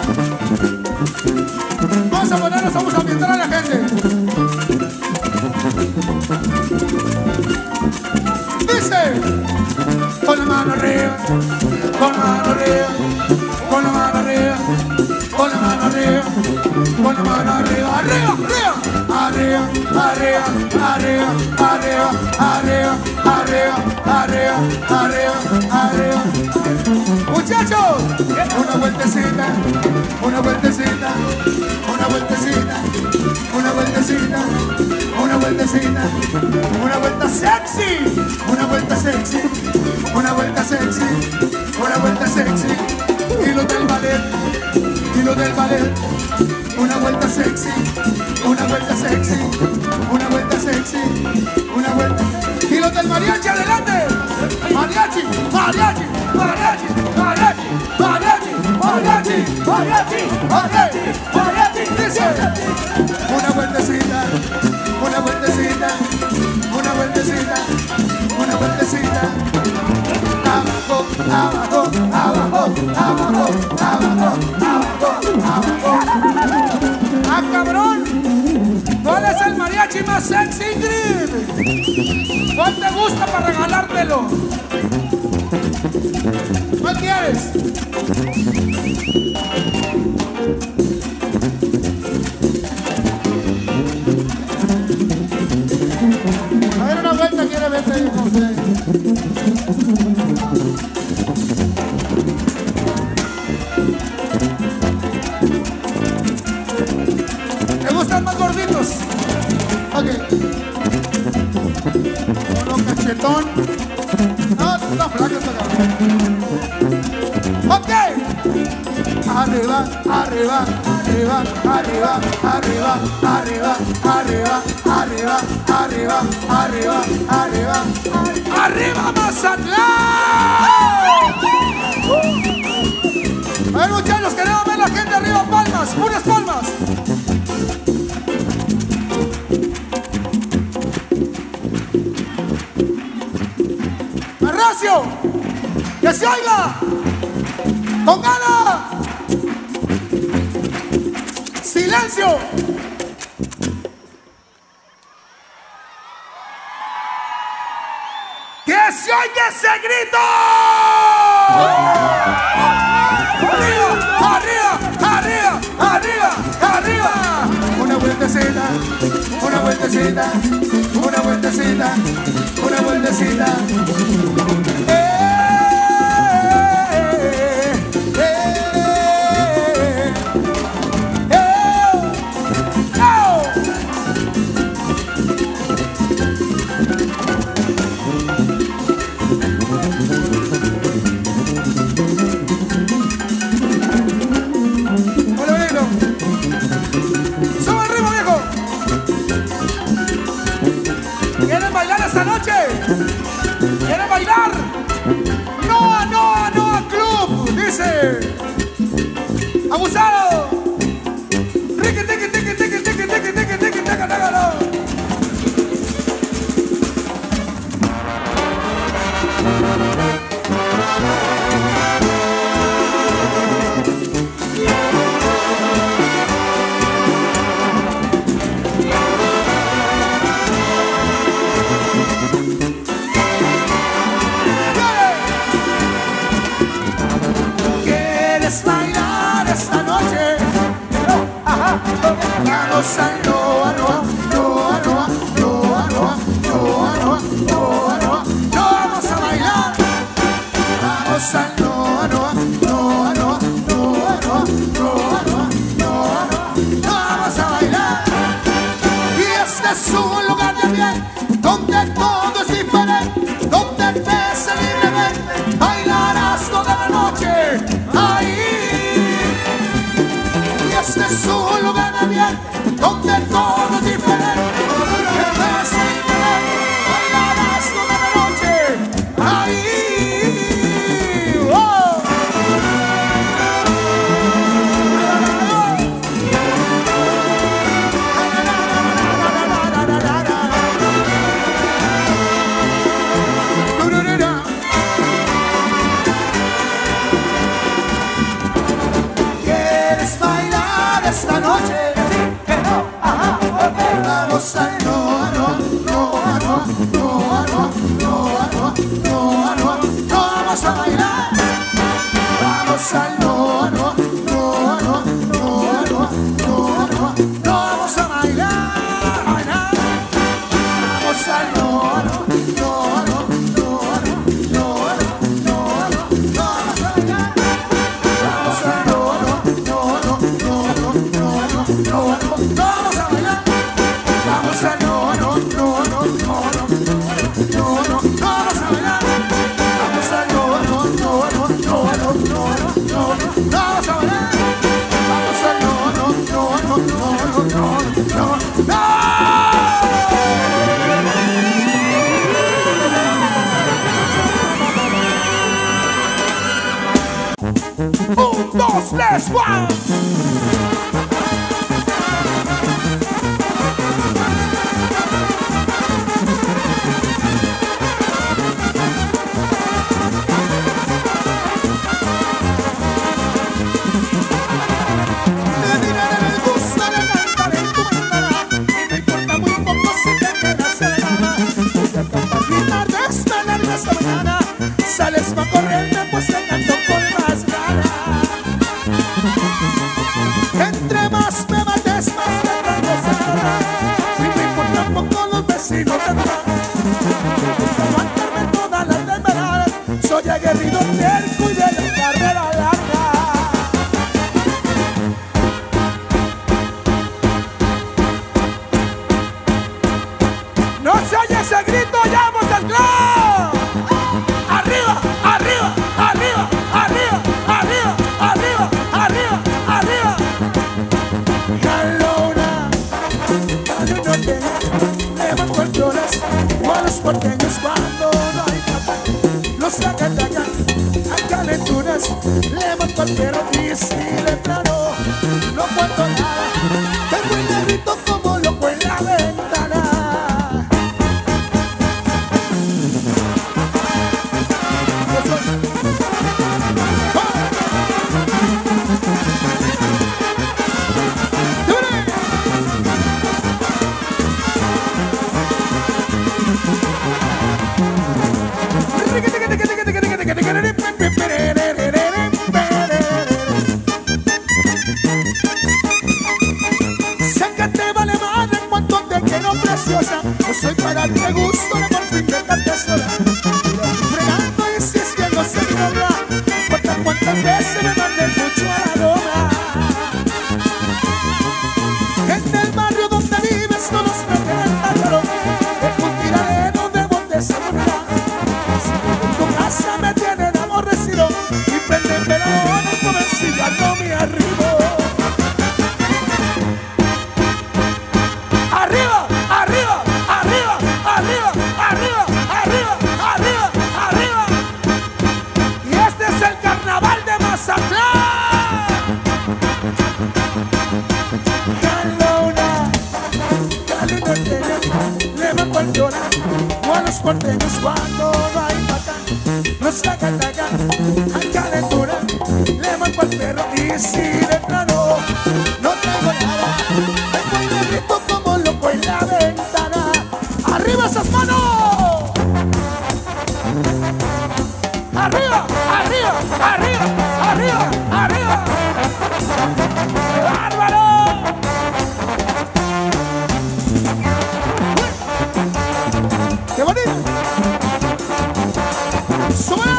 vamos a ponernos, vamos a ambientar a la gente. Dice, con la mano arriba, con la mano arriba, con la mano arriba, con la mano arriba, con la mano arriba, arriba, arriba, arriba, arriba, arriba, arriba, arriba, arriba, arriba, arriba, arriba. Muchachos, una vueltecita, una vueltecita, una vueltecita, una vueltecita, una vueltecita, una vuelta sexy, una vuelta sexy, una vuelta sexy, una vuelta sexy, y lo del ballet, y lo del ballet, una vuelta sexy, una vuelta sexy, una vuelta sexy, una vuelta, y lo del mariachi adelante, mariachi, mariachi, mariachi, mariachi, mariachi, mariachi, mariachi, mariachi, mariachi, dice, una vueltecita, una vueltecita, una vueltecita, una vueltecita, abajo, abajo, abajo, abajo, abajo, abajo, abajo. ¡Ah, cabrón! ¿Cuál es el mariachi más sexy, Ingrid? ¿Cuál te gusta para regalártelo? ¿Cuál quieres? A ver, una vuelta, quiere verte con usted. ¿Te gustan más gorditos? Ok. Uno cachetón. No, tú estás flaco, está cabrón. Ok. Arriba, arriba, arriba, arriba, arriba, arriba, arriba, arriba, arriba, arriba, arriba, arriba, Mazatlán. A ver, muchachos, queremos ver la gente arriba, palmas, puras palmas. Arracio, que se oiga, con ganas. ¡Silencio! ¡Que se oiga ese grito! ¡Arriba, arriba, arriba, arriba, arriba! Una vueltecita, una vueltecita, una vueltecita, una vueltecita. ¡Eh! Esta noche, ¿quieren bailar? No, no, no, club, dice. Abusado. Tiki, tiki, tiki, tiki, tiki, tiki, tiki, tiki, tiki, Vamos a Noa, Noa, Noa, Noa, Noa, Noa, Noa, Noa, Noa, Noa, vamos a bailar. Vamos a Noa, Noa, Noa, Noa, Noa, Noa, Noa, Noa, Noa, vamos a bailar. Y este es un lugar de bien, donde todo es diferente, donde ves libremente, bailarás toda la noche. Ahí. Vamos al no, no, no, no, no, no, no, no, no, no, vamos a bailar. Vamos al no, no, no, no, no, no, no, no, no, vamos a bailar, bailar. Vamos al no, no, no, no, no, no, no, no, no, no, vamos a bailar. Vamos al no, no, no, no, no, no, no, no, no, vamos a bailar. Vamos al no, no, no, no, no, no, no, no, no, vamos a bailar. Vamos al no, no, no, no, no, no, no, no, no, vamos a bailar. Vamos al no, no, no, no, no, no, no, no, no. Un, dos, tres, one. Sales pa' correrme, pues te canto con más ganas. Entre más me mates, más te regresarás. Y me importan poco los vecinos de atrás. Aguantarme todas las desveladas. Soy aguerrido, terco y de la carrera larga. No se oye ese grito, llamo al club. Arriba, arriba, arriba, arriba, arriba, arriba, arriba, arriba. Jalona, dale un norte, levanto el flores, o a los porteños cuando no hay papá. Los sacatacan, hay calenturas, levanto al perro y si le plano, no cuento nada, tengo el negrito como loco en la ventana. Sácate, vale madre, en cuanto te quiero preciosa. No soy para darte gusto, no por fin dejarte sola. Fregando y insistiendo sin lograr. Cuántas, cuántas veces me mandé mucho a la loma. En el barrio donde vives todos me tienen tan claro. Es un tiradero de botes a moneda. En tu casa me tienen aborrecido y prendeme la hora por ver si ya no me arribo. Arriba, arriba, arriba, arriba, arriba, arriba, arriba, arriba. Y este es el carnaval de Mazatlán. Calona, calona, levanto el llorar, o a los porteños cuando no hay bacán. Los sacatacan, hay calentura, levanto al perro y si de plano no tengo nada, tengo el negrito como loco en la ventana. ¡Arriba esas manos! ¡Arriba, arriba, arriba, arriba, arriba! ¡Qué bárbaro! ¡Qué bonito! ¡Súbela!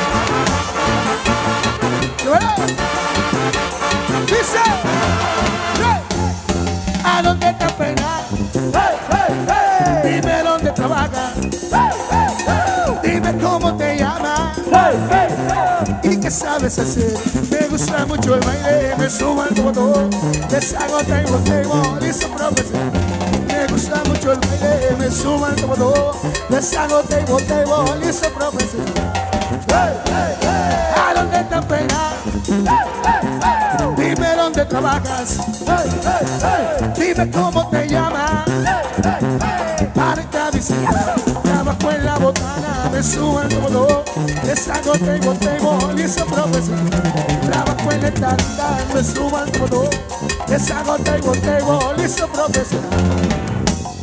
¡Súbela! Dice, hey. ¿A dónde te apenas? Hey, hey, hey. Dime dónde trabajas. Hey, hey, hey. Dime cómo te llamas. Hey, hey, hey. ¿Y qué sabes hacer? Me gusta mucho el baile, me subo al botón, deshago table, table, listo profesor. Me gusta mucho el baile, me subo al botón, deshago table, table, listo profesor. Hey, hey, hey. ¿A dónde te apenas? Hey, hey, hey. Dime dónde trabajas. Hey, hey, hey. Dime cómo te llamas. Hey, hey, hey. Para esta visita, trabajo en la botana, me subo al botón, deshago table, table, listo profesor. Trabajo en el tandán, me subo al botón, deshago table, table, listo profesor.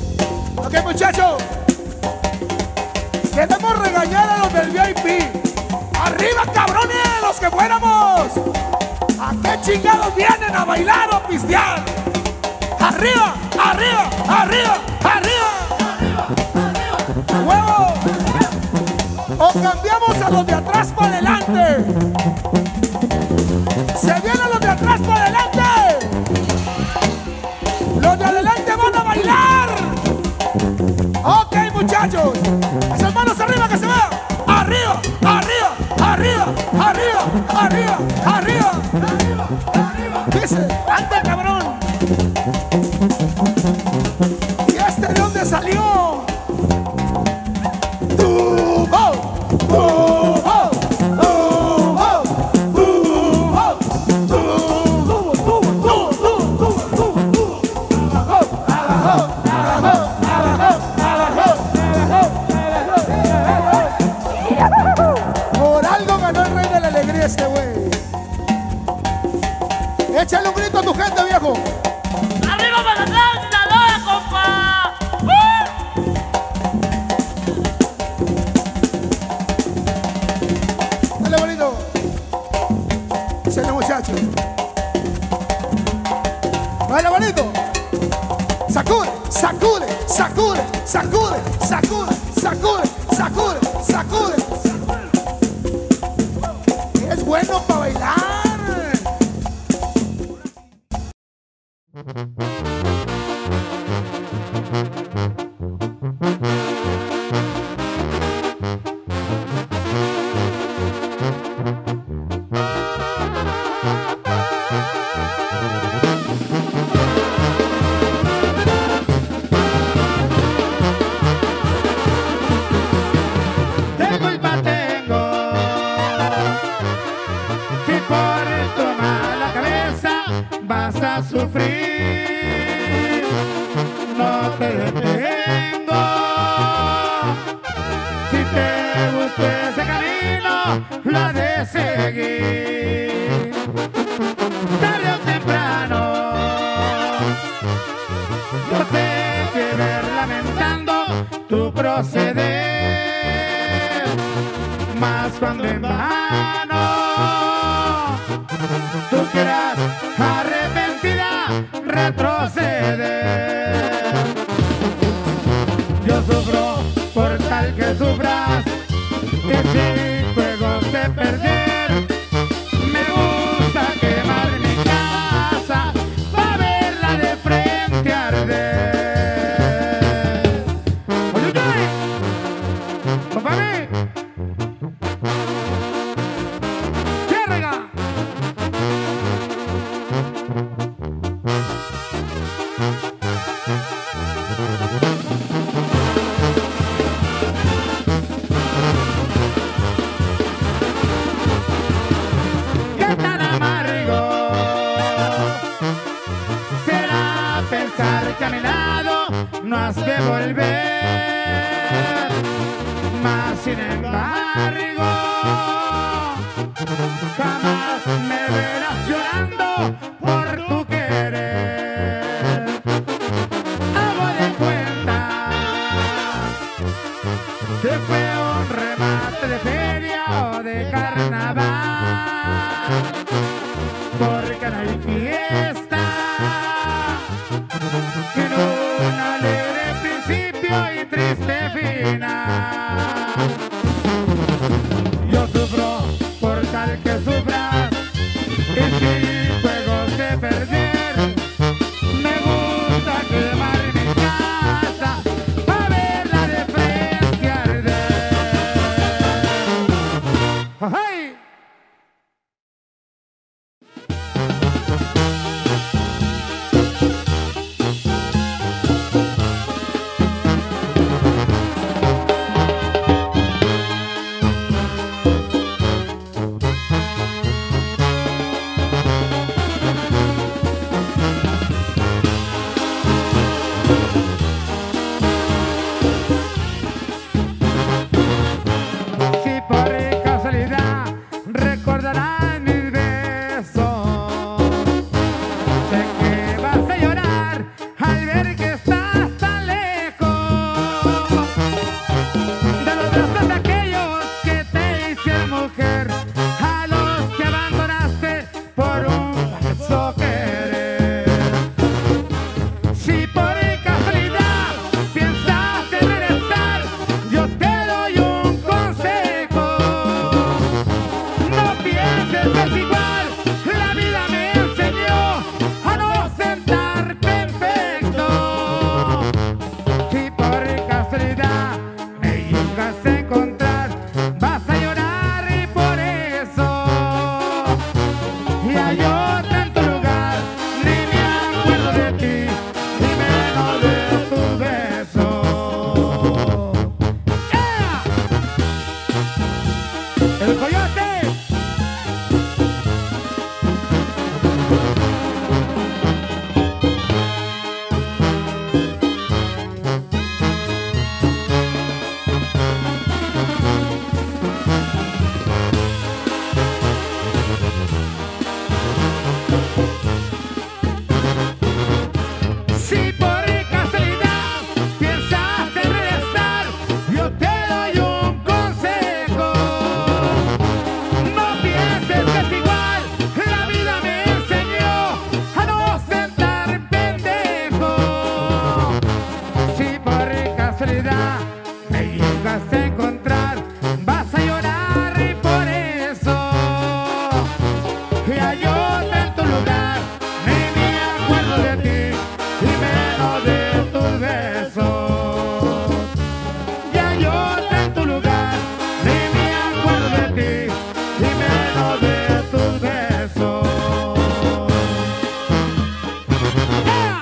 Ok, muchachos. Queremos regañar a los del V I P. ¡Arriba, cabrones! ¡Los que fuéramos! ¿A qué chingados vienen a bailar o pistear? ¡Arriba! ¡Arriba! ¡Arriba! ¡Arriba! ¡Huevo! O cambiamos a los de atrás para adelante. ¡Se vienen los de atrás para adelante! ¡Los de adelante van a bailar! Ok, muchachos. Esas manos arriba que se vea. ¡Arriba! ¡Arriba! ¡Arriba! ¡Arriba! ¡Arriba! ¡Arriba! ¡Arriba! Dice, anda, cabrón. ¿Y este de dónde salió? ¡Tubo! ¡Tubo! ¡Tubo! ¡Tubo! ¡Tubo! Por algo ganó el rey de la alegría este güey. Échale un grito a tu gente, viejo. ¡Arriba para atrás, Sinaloa, compa! ¡Uh! Dale, bonito. Échale, muchacho. Dale, bonito. Sacude, sacude, sacude, sacude, sacude, sacude, sacude, sacude. Es bueno para bailar. ¿Qué culpa tengo? Si por tu mala cabeza vas a sufrir, no te detengo. Si te gustó ese camino, lo has de seguir. Tarde o temprano, yo te que ver lamentando tu proceder, más cuando en vano tú quieras arrepentida retroceder. Yo sufro por tal que sufras, que sin juegos de perder. Me gusta quemar mi casa para verla de frente arder. Oye, oye, compa mí, ¡Ciérrega! ¿Qué tan amargo será pensar que a mi lado no has de volver? Mas sin embargo, jamás me verás llorando por tu querer. Hago de cuenta que fue un remate de feria o de carnaval, porque no hay fiesta que en un alegre principio y triste final. Yo sufro por tal que sufras, y sin juegos de perder. Me gusta quemar mi casa para verla de frente arder. ¡Ay! pienses igual, la vida me enseñó a no sentar perfecto. Si por casualidad me llegas a encontrar, vas a llorar y por eso ya yo en tu lugar ni me acuerdo de ti, ni menos de tus besos. ¡Ea! El coyote. Si por casualidad piensas en regresar, yo te doy un consejo. No pienses que es igual, la vida me enseñó a no sentar pendejo. Si por casualidad me llegas a encontrar, vas a llorar y por eso ya yo en tu lugar ni me acuerdo de ti, y menos de tus besos. Ya yo en tu lugar ni me acuerdo de ti, y menos de tus besos. ¡Ah!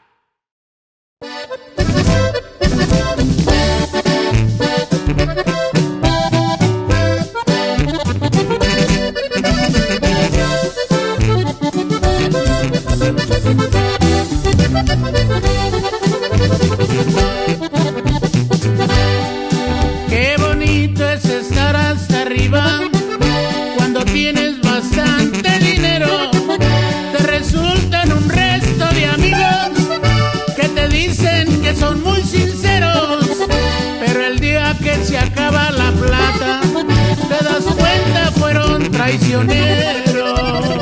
Qué bonito es estar hasta arriba cuando tienes bastante dinero. Te resultan un resto de amigos que te dicen que son muy sinceros, pero el día que se acaba la plata te das cuenta fueron traicioneros.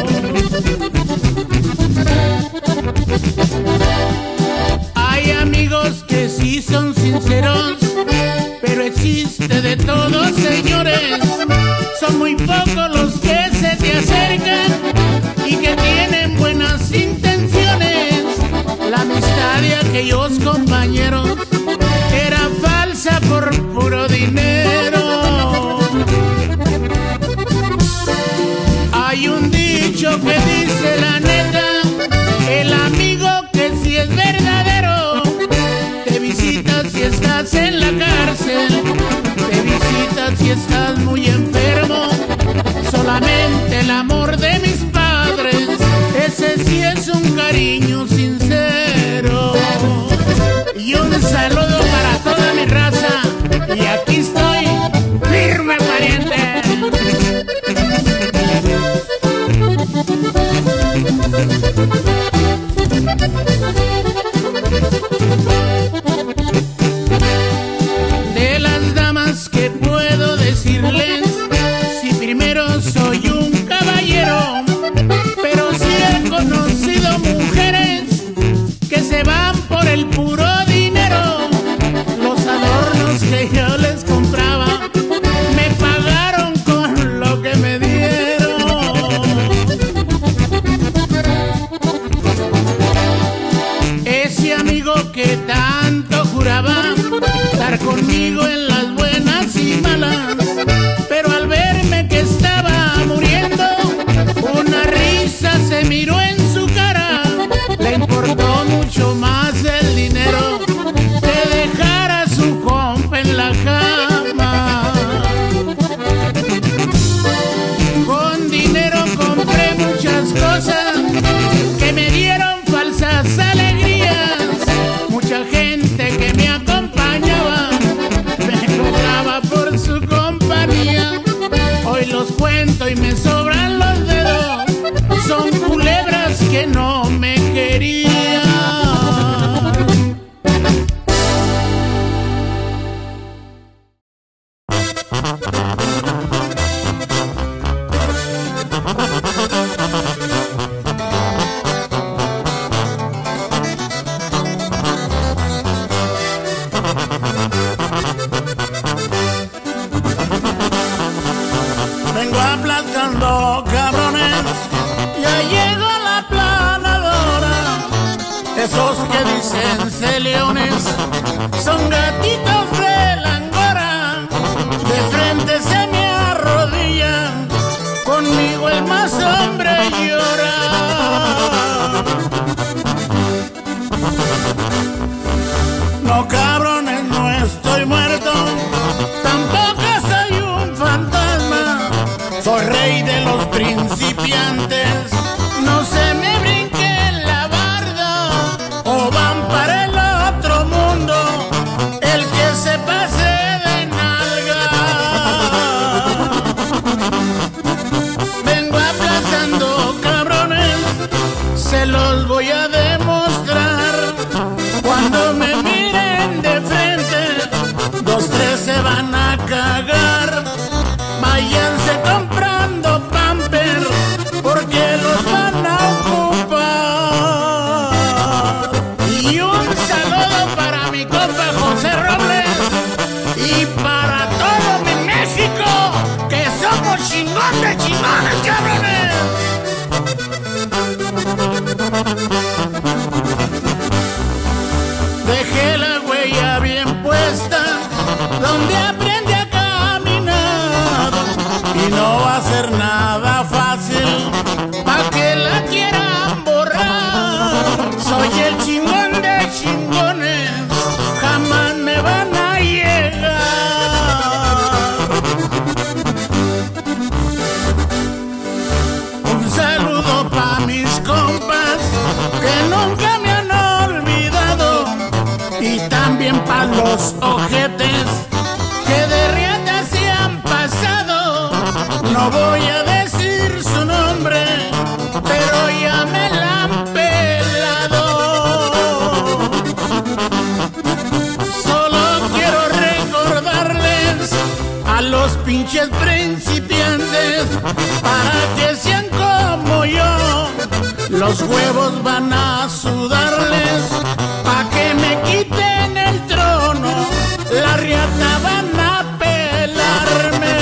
Hay amigos que sí son sinceros, pero existe de todos, señores. Son muy pocos los que se te acercan y que tienen buenas intenciones. La amistad de aquellos compañeros era falsa por puro dinero. Hay un dicho que dice la neta, el amigo que sí es verdadero te visita si estás en la cárcel, te visita si estás muy enfermo. Solamente el amor de mis padres, ese sí es un cariño sincero. Y un saludo para toda mi raza, y aquí estoy, firme pariente. De las damas que puedo decirles, si primero soy un caballero, pero si he conocido mujeres Ya llegó la planadora. Esos que dicen ser leones son gatitos de la angora. De frente se me arrodillan, conmigo el más hombre llora. No, cabrones, no estoy muerto, tampoco soy un fantasma. Soy rey de los principiantes. No se me brinque la barda o van para el otro mundo el que se pase de nalga. Vengo aplazando, cabrones, se los voy a demostrar. Cuando me miren de frente, dos, tres se van a cagar. Váyanse comprando pamper porque los van a ocupar. Y un saludo para mi compa José Robles y para todo mi México, que somos chingón de chingones, cabrones. Dejé la huella bien puesta donde aprendí a caminar, y no va a ser nada fácil pa' que la quieran borrar. Soy el chingón de chingones, jamás me van a llegar. Un saludo pa' mis compas que nunca me han olvidado, y también pa' los ojetes que de riata se han pasado. No voy a decir su nombre, pero ya me la han pelado. Solo quiero recordarles a los pinches principiantes, para que sean como yo. Los huevos van a sudarles pa' que me quiten el trono. La riata van a pelarme.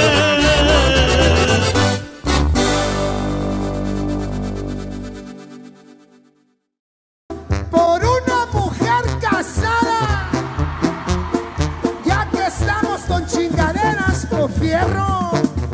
Por una mujer casada, ya que estamos con chingaderas por fierro.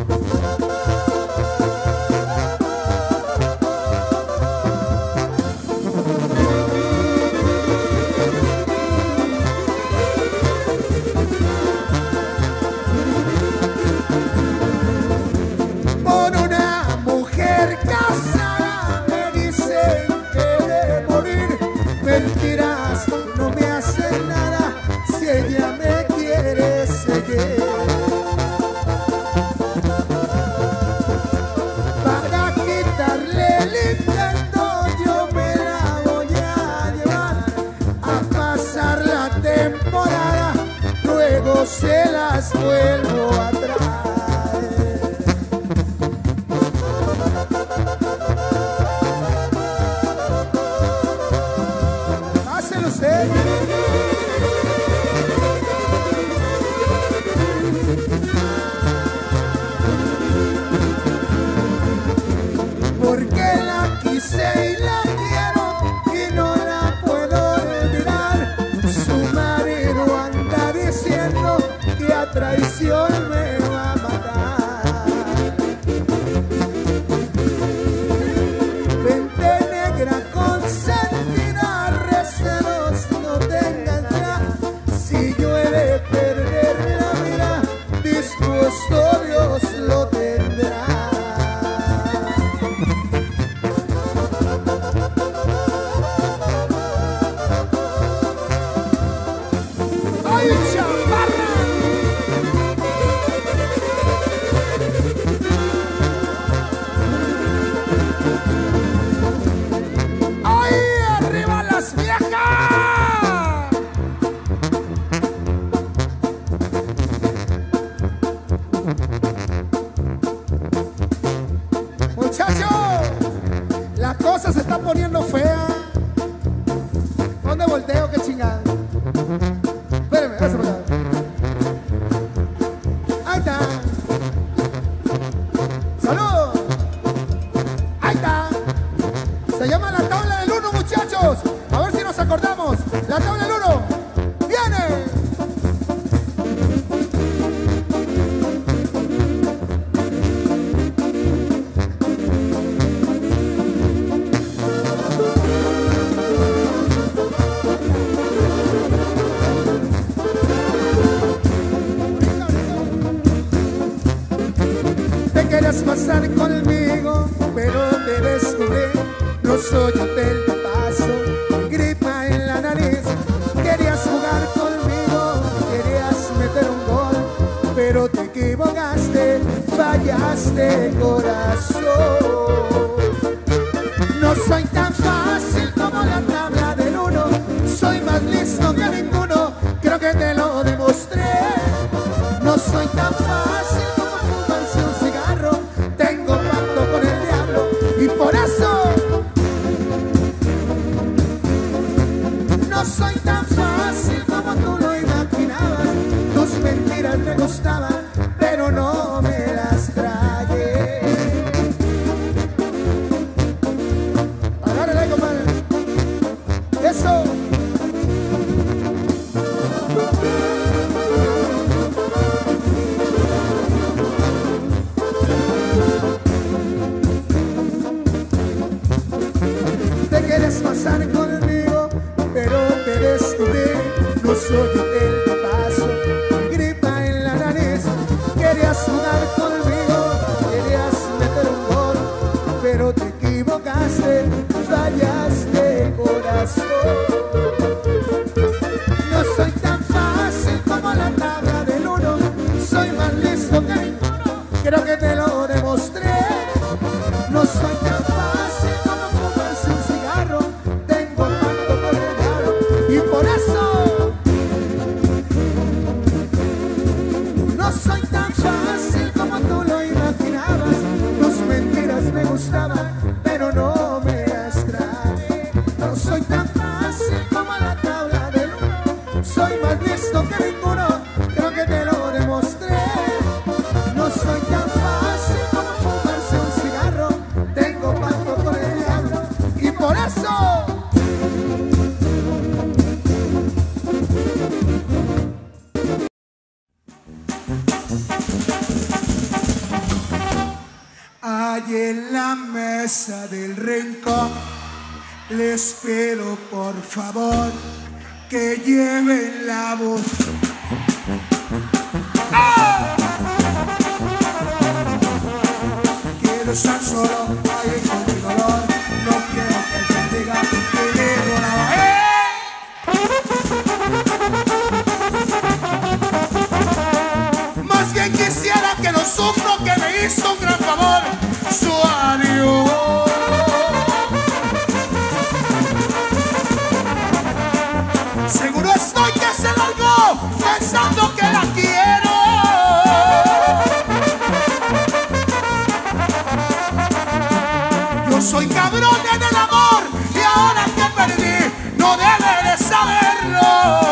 Por una mujer casada me dicen que de morir. Mentiras, no me hacen nada si ella me quiere seguir. Para quitarle el intento yo me la voy a llevar a pasar la temporada, luego se las vuelvo a traer. Hácelo usted. Porque la quise y la quiero y no la puedo olvidar. Su marido anda diciendo que a traición me va a matar. Vente negra consentida, recelos no tengas ya. Si yo he de perder la vida, dispuesto Dios lo tendrá. ¡Ay, chaparra! ¡Ay, arriba las viejas! Muchachos, la cosa se está poniendo fea. ¿Dónde volteo? ¿Qué chingada? Espérenme, eso por acá. Ahí está. ¡Saludos! Ahí está. Se llama la tabla del uno, muchachos. A ver si nos acordamos. La tabla del uno. ¡Viene! Te querías pasar conmigo, pero te descubrí. No soy hotel de paso, gripa en la nariz. Querías jugar conmigo, querías meter un gol, pero te equivocaste, fallaste, corazón. No soy tan fácil como la tabla del uno, soy más listo que ninguno, creo que te lo demostré. No soy tan fácil como fumarse un cigarro, tengo pacto con el diablo y por eso no soy tan fácil como tú lo imaginabas. Tus mentiras me gustaban, pero no me las tragué. Agárrale, compadre. Eso. Te quieres pasar conmigo, pero te descubrí. No soy hotel de paso, gripa en la nariz. Querías jugar conmigo, querías meter un gol, pero te equivocaste, fallaste, corazón. No soy tan fácil como la tabla del uno, soy más listo que ninguno, creo que te lo demostré. No soy tan fácil como fumarse un cigarro, tengo pacto con el diablo y por eso no soy tan fácil como tú lo imaginabas. Tus mentiras me gustaban, pero no me las tragué. No soy tan fácil como la tabla del uno, soy más listo que ninguno, creo que te lo demostré. No soy tan fácil como fumarse un cigarro, tengo pacto con el diablo y por eso hay en la mesa del rincón. Les pido por favor que lleven la voz. ¡Ah! Quiero estar solo ahí con mi dolor. No quiero que te diga que llevo la voz. Más bien quisiera que lo sufro, que me hizo un gran favor. Su adiós. Seguro estoy que se largó pensando que la quiero. Yo soy cabrón en el amor y ahora que perdí no debe de saberlo.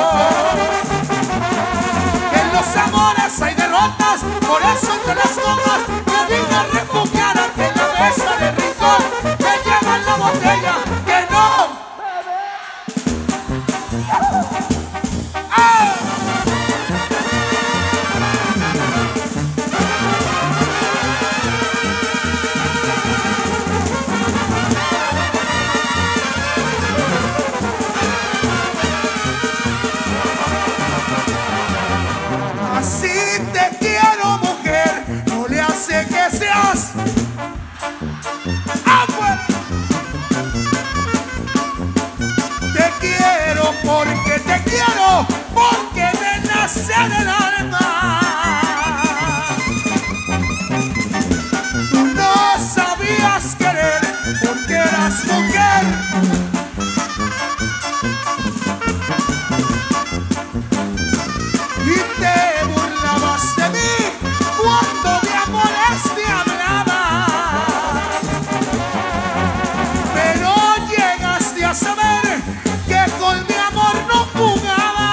En los amores hay derrotas, por eso entre las copas me vine a refugiar ante la mesa del rincón. Me llevan la botella que no. ¡Ah! Así te quiero, mujer, no le hace que seas agua. Te quiero porque te quiero, porque me nace del alma. Tú no sabías querer porque eras mujer. Y te burlabas de mí cuando de amores te hablaba. Pero llegaste a saber que con mi amor no jugaba.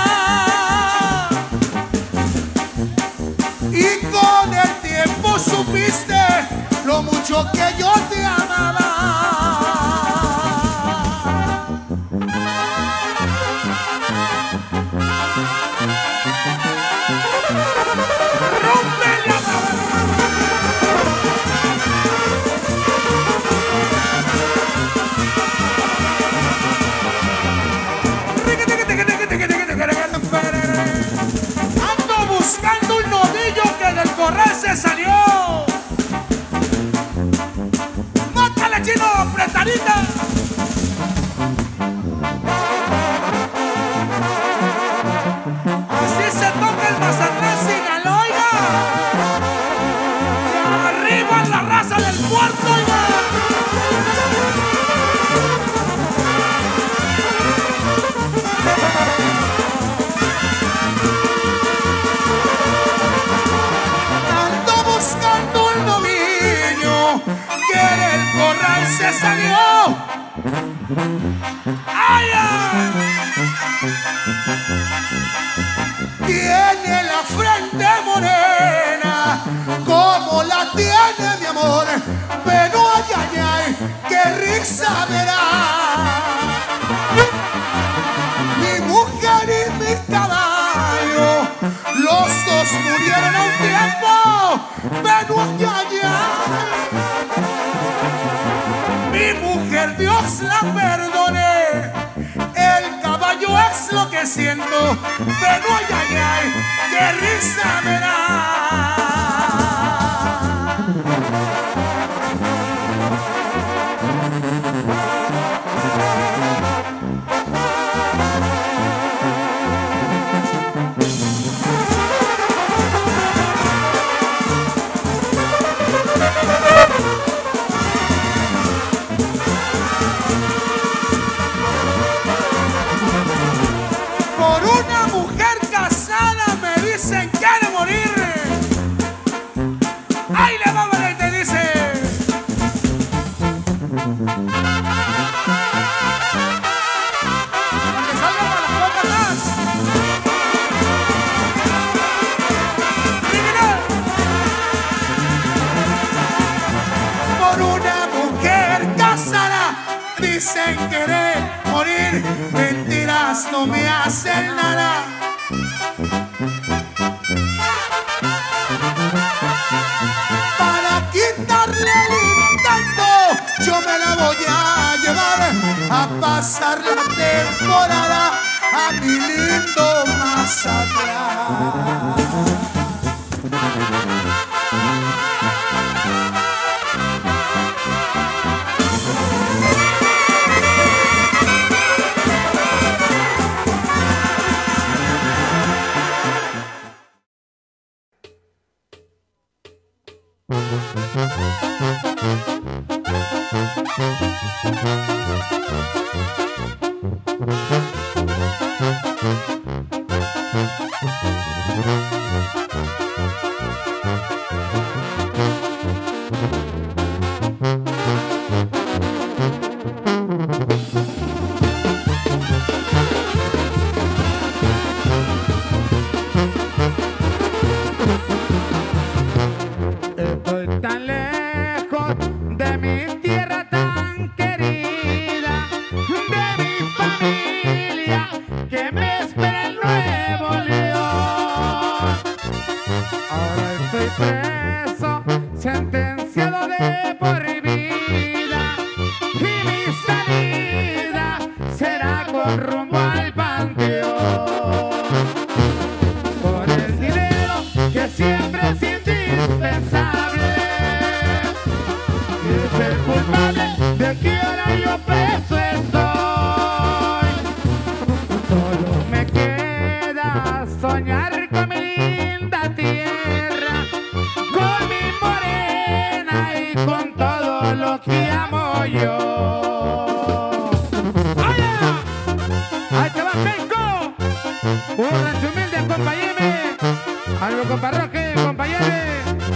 Y con el tiempo supiste lo mucho que yo te amaba. Sarita. Así se toca el Mazatlán, Sinaloa. Y arriba la raza del puerto, oiga. Ando buscando un novillo que del corral se salió. ¡Ay, ay! Tiene la frente morena como la tiene mi amor, pero ay, ay, ay, qué risa me da. Mi mujer y mi caballo, los dos murieron a un tiempo, pero ay, ay, ay. Mi mujer, Dios la perdone, el caballo es lo que siento, pero ay, ay, ay, qué risa me da. Por una mujer casada me dicen que ha de morir. ¡Ay, la mamá y te dice! Para que salgan para las cosas más. ¡Criminal! Por una mujer casada dicen querer morir. Mentiras no me hacen nada. Para quitarle el intento, yo me la voy a llevar a pasar la temporada a mi lindo Mazatlán. Estoy tan lejos de mi tierra tan querida, de mi familia que me espera el Nuevo León. Ahora estoy preso, sentenciado de por vida, y mi salida será con rumbo al panteón. Por el dinero que siempre es indispensable, y es el culpable de que ahora yo preso estoy. Solo me queda soñar con mi linda tierra, con mi morena y con todo lo que amo yo. ¡Hola! ¡Ahí te va, Penco! Un rancho humilde, acompáñeme. Algo con parroquia, acompáñame.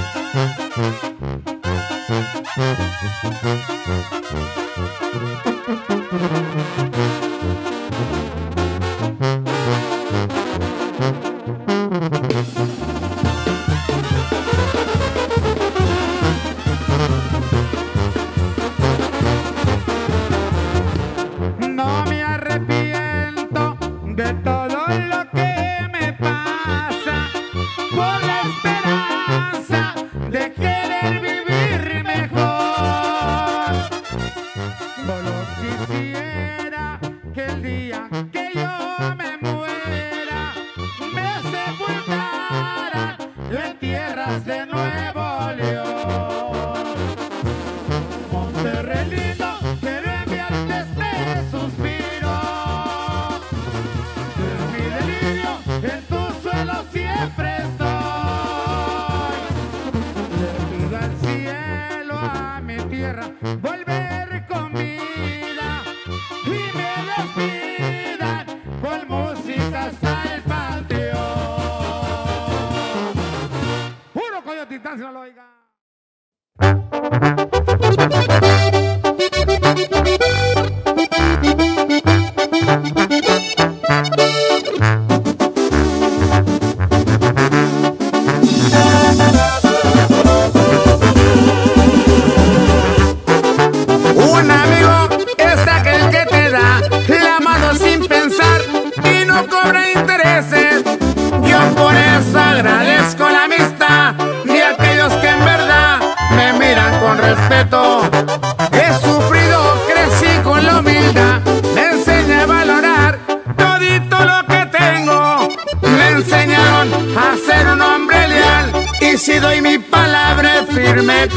No me arrepiento de todo lo que me pasa, por la esperanza de querer vivir mejor. Solo quisiera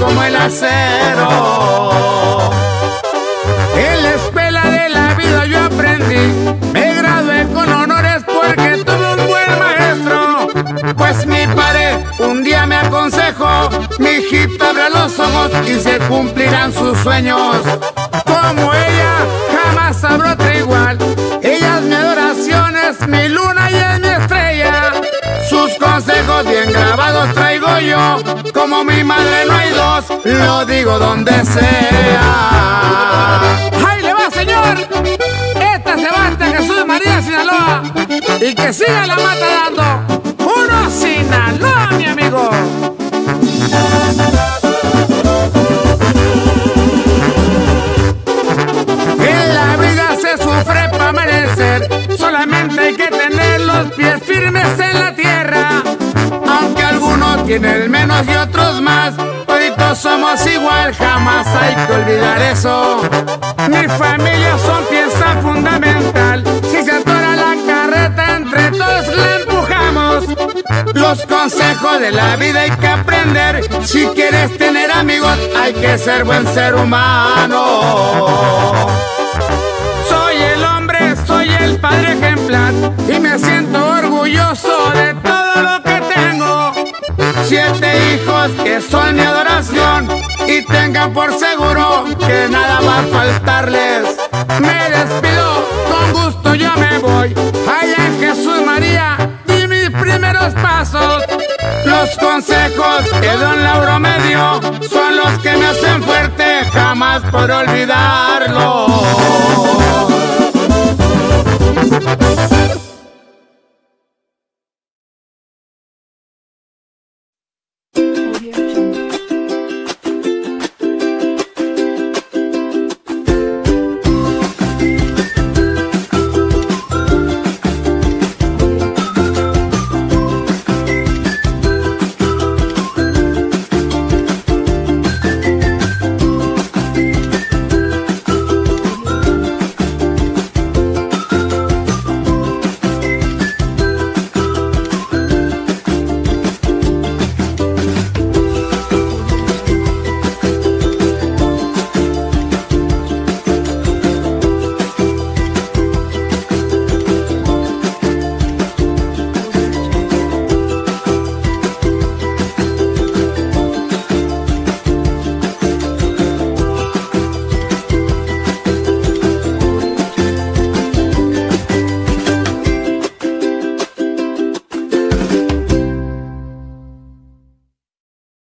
como el acero. En la escuela de la vida yo aprendí, me gradué con honores porque tuve un buen maestro. Pues mi padre un día me aconsejó, mi hijita abre los ojos y se cumplirán sus sueños. Como ella jamás habrá otra igual, ella es mi adoración, es mi luna y es mi estrella. Sus consejos bien grabados traigo yo, como mi madre no hay dos, lo digo donde sea. ¡Ahí le va, señor! Esta se va hasta Jesús María, Sinaloa, y que siga la mata dando. ¡Uno Sinaloa, mi amigo! En la vida se sufre para merecer, solamente hay que tener los pies firmes en la tierra. Aunque algunos tienen menos y otros más, toditos somos igual, jamás hay que olvidar eso. Mi familia son pieza fundamental, si se atora la carreta entre todos la empujamos. Los consejos de la vida hay que aprender, si quieres tener amigos hay que ser buen ser humano. Soy el hombre, soy el padre ejemplar y me siento orgulloso de todo lo que tengo. Siete hijos que son mi adoración y tengan por seguro que nada va a faltarles. Me despido, con gusto yo me voy allá en Jesús María y mis primeros pasos. Los consejos que don Lauro me dio son los que me hacen fuerte, jamás por olvidarlo.